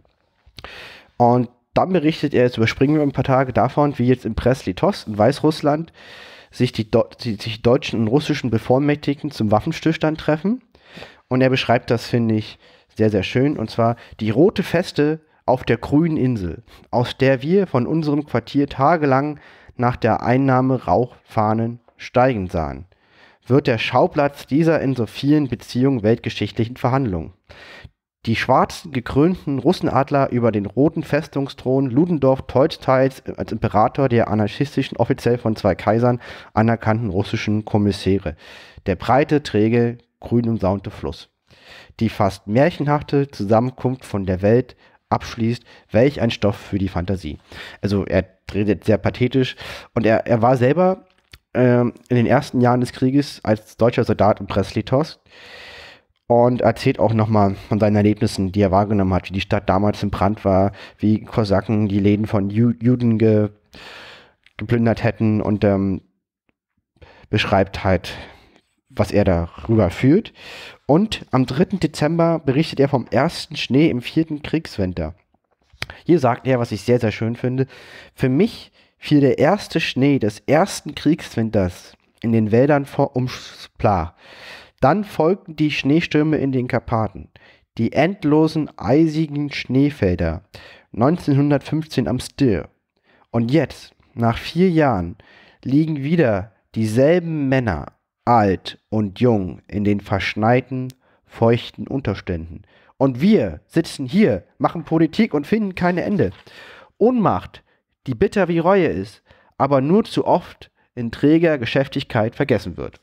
Und dann berichtet er, jetzt überspringen wir ein paar Tage davon, wie jetzt in Brest-Litovsk in Weißrussland sich die, die sich deutschen und russischen Bevollmächtigten zum Waffenstillstand treffen. Und er beschreibt das, finde ich, sehr, sehr schön. Und zwar die rote Feste auf der grünen Insel, aus der wir von unserem Quartier tagelang nach der Einnahme Rauchfahnen steigen sahen, wird der Schauplatz dieser in so vielen Beziehungen weltgeschichtlichen Verhandlungen. Die schwarzen, gekrönten Russenadler über den roten Festungsthron Ludendorff teils als Imperator der anarchistischen, offiziell von zwei Kaisern anerkannten russischen Kommissäre, der breite, träge, grün umsaunte Fluss. Die fast märchenhafte Zusammenkunft von der Welt abschließt, welch ein Stoff für die Fantasie. Also er redet sehr pathetisch und er, er war selber ähm, in den ersten Jahren des Krieges als deutscher Soldat in Brest-Litovsk und erzählt auch nochmal von seinen Erlebnissen, die er wahrgenommen hat, wie die Stadt damals in Brand war, wie Kosaken die Läden von Ju Juden ge geplündert hätten und ähm, beschreibt halt, was er darüber fühlt. Und am dritten Dezember berichtet er vom ersten Schnee im vierten Kriegswinter. Hier sagt er, was ich sehr, sehr schön finde, für mich fiel der erste Schnee des ersten Kriegswinters in den Wäldern vor Umspla. Dann folgten die Schneestürme in den Karpaten, die endlosen eisigen Schneefelder neunzehnhundertfünfzehn am Styr. Und jetzt, nach vier Jahren, liegen wieder dieselben Männer, alt und jung, in den verschneiten, feuchten Unterständen. Und wir sitzen hier, machen Politik und finden kein Ende. Ohnmacht, die bitter wie Reue ist, aber nur zu oft in träger Geschäftigkeit vergessen wird.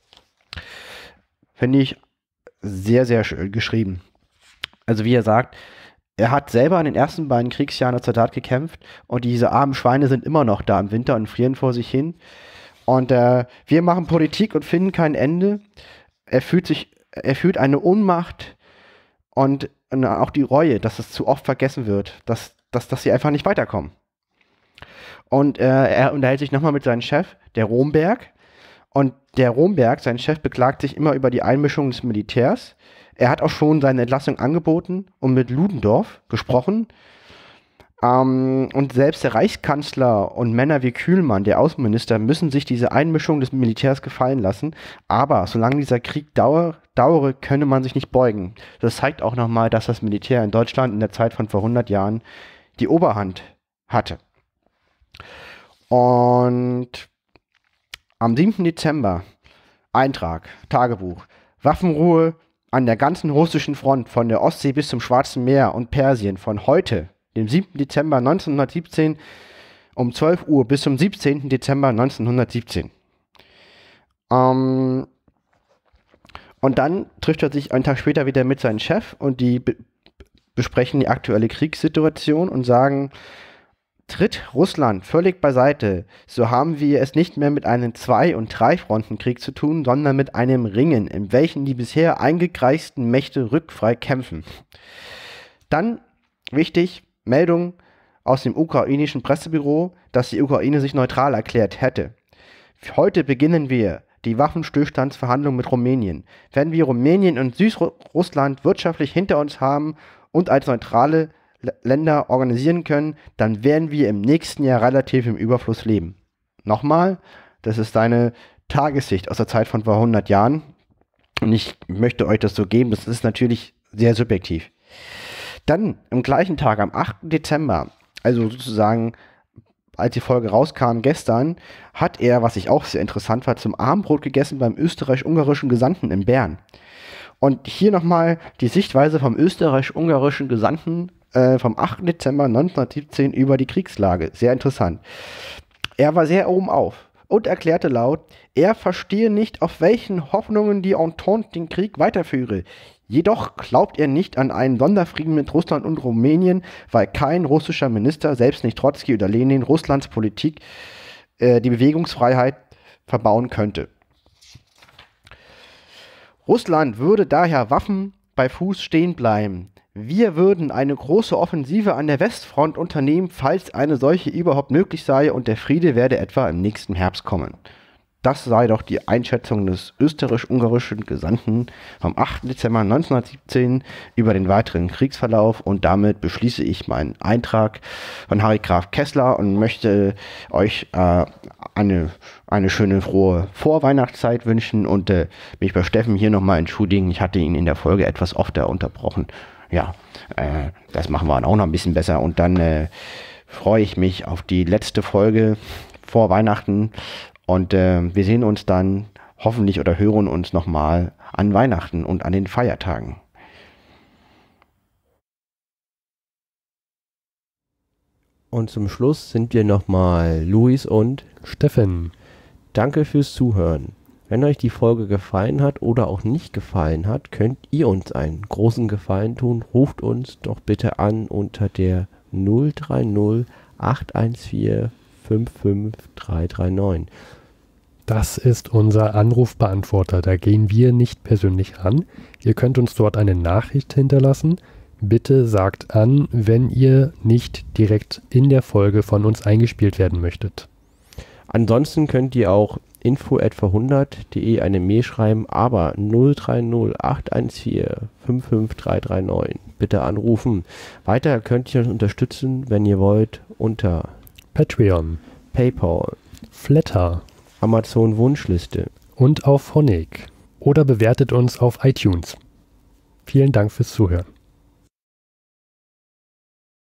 Finde ich sehr, sehr schön geschrieben. Also wie er sagt, er hat selber in den ersten beiden Kriegsjahren als Soldat gekämpft und diese armen Schweine sind immer noch da im Winter und frieren vor sich hin. Und äh, wir machen Politik und finden kein Ende. Er fühlt sich, er fühlt eine Ohnmacht und, und auch die Reue, dass es zu oft vergessen wird, dass, dass, dass sie einfach nicht weiterkommen. Und äh, er unterhält sich nochmal mit seinem Chef, der Romberg. Und der Romberg, sein Chef, beklagt sich immer über die Einmischung des Militärs. Er hat auch schon seine Entlassung angeboten und mit Ludendorff gesprochen. Ähm, und selbst der Reichskanzler und Männer wie Kühlmann, der Außenminister, müssen sich diese Einmischung des Militärs gefallen lassen. Aber solange dieser Krieg dauere, dauere könne man sich nicht beugen. Das zeigt auch nochmal, dass das Militär in Deutschland in der Zeit von vor hundert Jahren die Oberhand hatte. Und am siebten Dezember, Eintrag, Tagebuch, Waffenruhe an der ganzen russischen Front von der Ostsee bis zum Schwarzen Meer und Persien von heute, dem siebten Dezember neunzehnhundertsiebzehn, um zwölf Uhr bis zum siebzehnten Dezember neunzehnhundertsiebzehn. Ähm, und dann trifft er sich einen Tag später wieder mit seinem Chef und die be besprechen die aktuelle Kriegssituation und sagen, tritt Russland völlig beiseite, so haben wir es nicht mehr mit einem Zwei- und Drei-Fronten-Krieg zu tun, sondern mit einem Ringen, in welchem die bisher eingekreisten Mächte rückfrei kämpfen. Dann, wichtig, Meldung aus dem ukrainischen Pressebüro, dass die Ukraine sich neutral erklärt hätte. Heute beginnen wir die Waffenstillstandsverhandlungen mit Rumänien. Wenn wir Rumänien und Südrussland wirtschaftlich hinter uns haben und als neutrale Länder organisieren können, dann werden wir im nächsten Jahr relativ im Überfluss leben. Nochmal, das ist eine Tagessicht aus der Zeit von vor hundert Jahren und ich möchte euch das so geben, das ist natürlich sehr subjektiv. Dann am gleichen Tag, am achten Dezember, also sozusagen als die Folge rauskam gestern, hat er, was ich auch sehr interessant war, zum Abendbrot gegessen beim österreich-ungarischen Gesandten in Bern. Und hier nochmal die Sichtweise vom österreich-ungarischen Gesandten äh, vom achten Dezember neunzehnhundertsiebzehn über die Kriegslage. Sehr interessant. Er war sehr oben auf und erklärte laut, er verstehe nicht, auf welchen Hoffnungen die Entente den Krieg weiterführe. Jedoch glaubt er nicht an einen Sonderfrieden mit Russland und Rumänien, weil kein russischer Minister, selbst nicht Trotzki oder Lenin, Russlands Politik äh, die Bewegungsfreiheit verbauen könnte. Russland würde daher Waffen bei Fuß stehen bleiben. Wir würden eine große Offensive an der Westfront unternehmen, falls eine solche überhaupt möglich sei und der Friede werde etwa im nächsten Herbst kommen. Das sei doch die Einschätzung des österreich-ungarischen Gesandten vom achten Dezember neunzehnhundertsiebzehn über den weiteren Kriegsverlauf und damit beschließe ich meinen Eintrag von Harry Graf Kessler und möchte euch äh, eine, eine schöne, frohe Vorweihnachtszeit wünschen und äh, mich bei Steffen hier nochmal entschuldigen. Ich hatte ihn in der Folge etwas öfter unterbrochen. Ja, äh, das machen wir dann auch noch ein bisschen besser und dann äh, freue ich mich auf die letzte Folge vor Weihnachten. Und äh, wir sehen uns dann hoffentlich oder hören uns nochmal an Weihnachten und an den Feiertagen. Und zum Schluss sind wir nochmal Luis und Steffen. Danke fürs Zuhören. Wenn euch die Folge gefallen hat oder auch nicht gefallen hat, könnt ihr uns einen großen Gefallen tun. Ruft uns doch bitte an unter der null drei null acht eins vier fünf fünf drei drei neun. Das ist unser Anrufbeantworter. Da gehen wir nicht persönlich ran. Ihr könnt uns dort eine Nachricht hinterlassen. Bitte sagt an, wenn ihr nicht direkt in der Folge von uns eingespielt werden möchtet. Ansonsten könnt ihr auch info at verhundert punkt de eine Mail schreiben, aber null drei null acht eins vier fünf fünf drei drei neun. Bitte anrufen. Weiter könnt ihr uns unterstützen, wenn ihr wollt, unter Patreon, PayPal, Flatter, Amazon Wunschliste und auf Honig oder bewertet uns auf iTunes. Vielen Dank fürs Zuhören.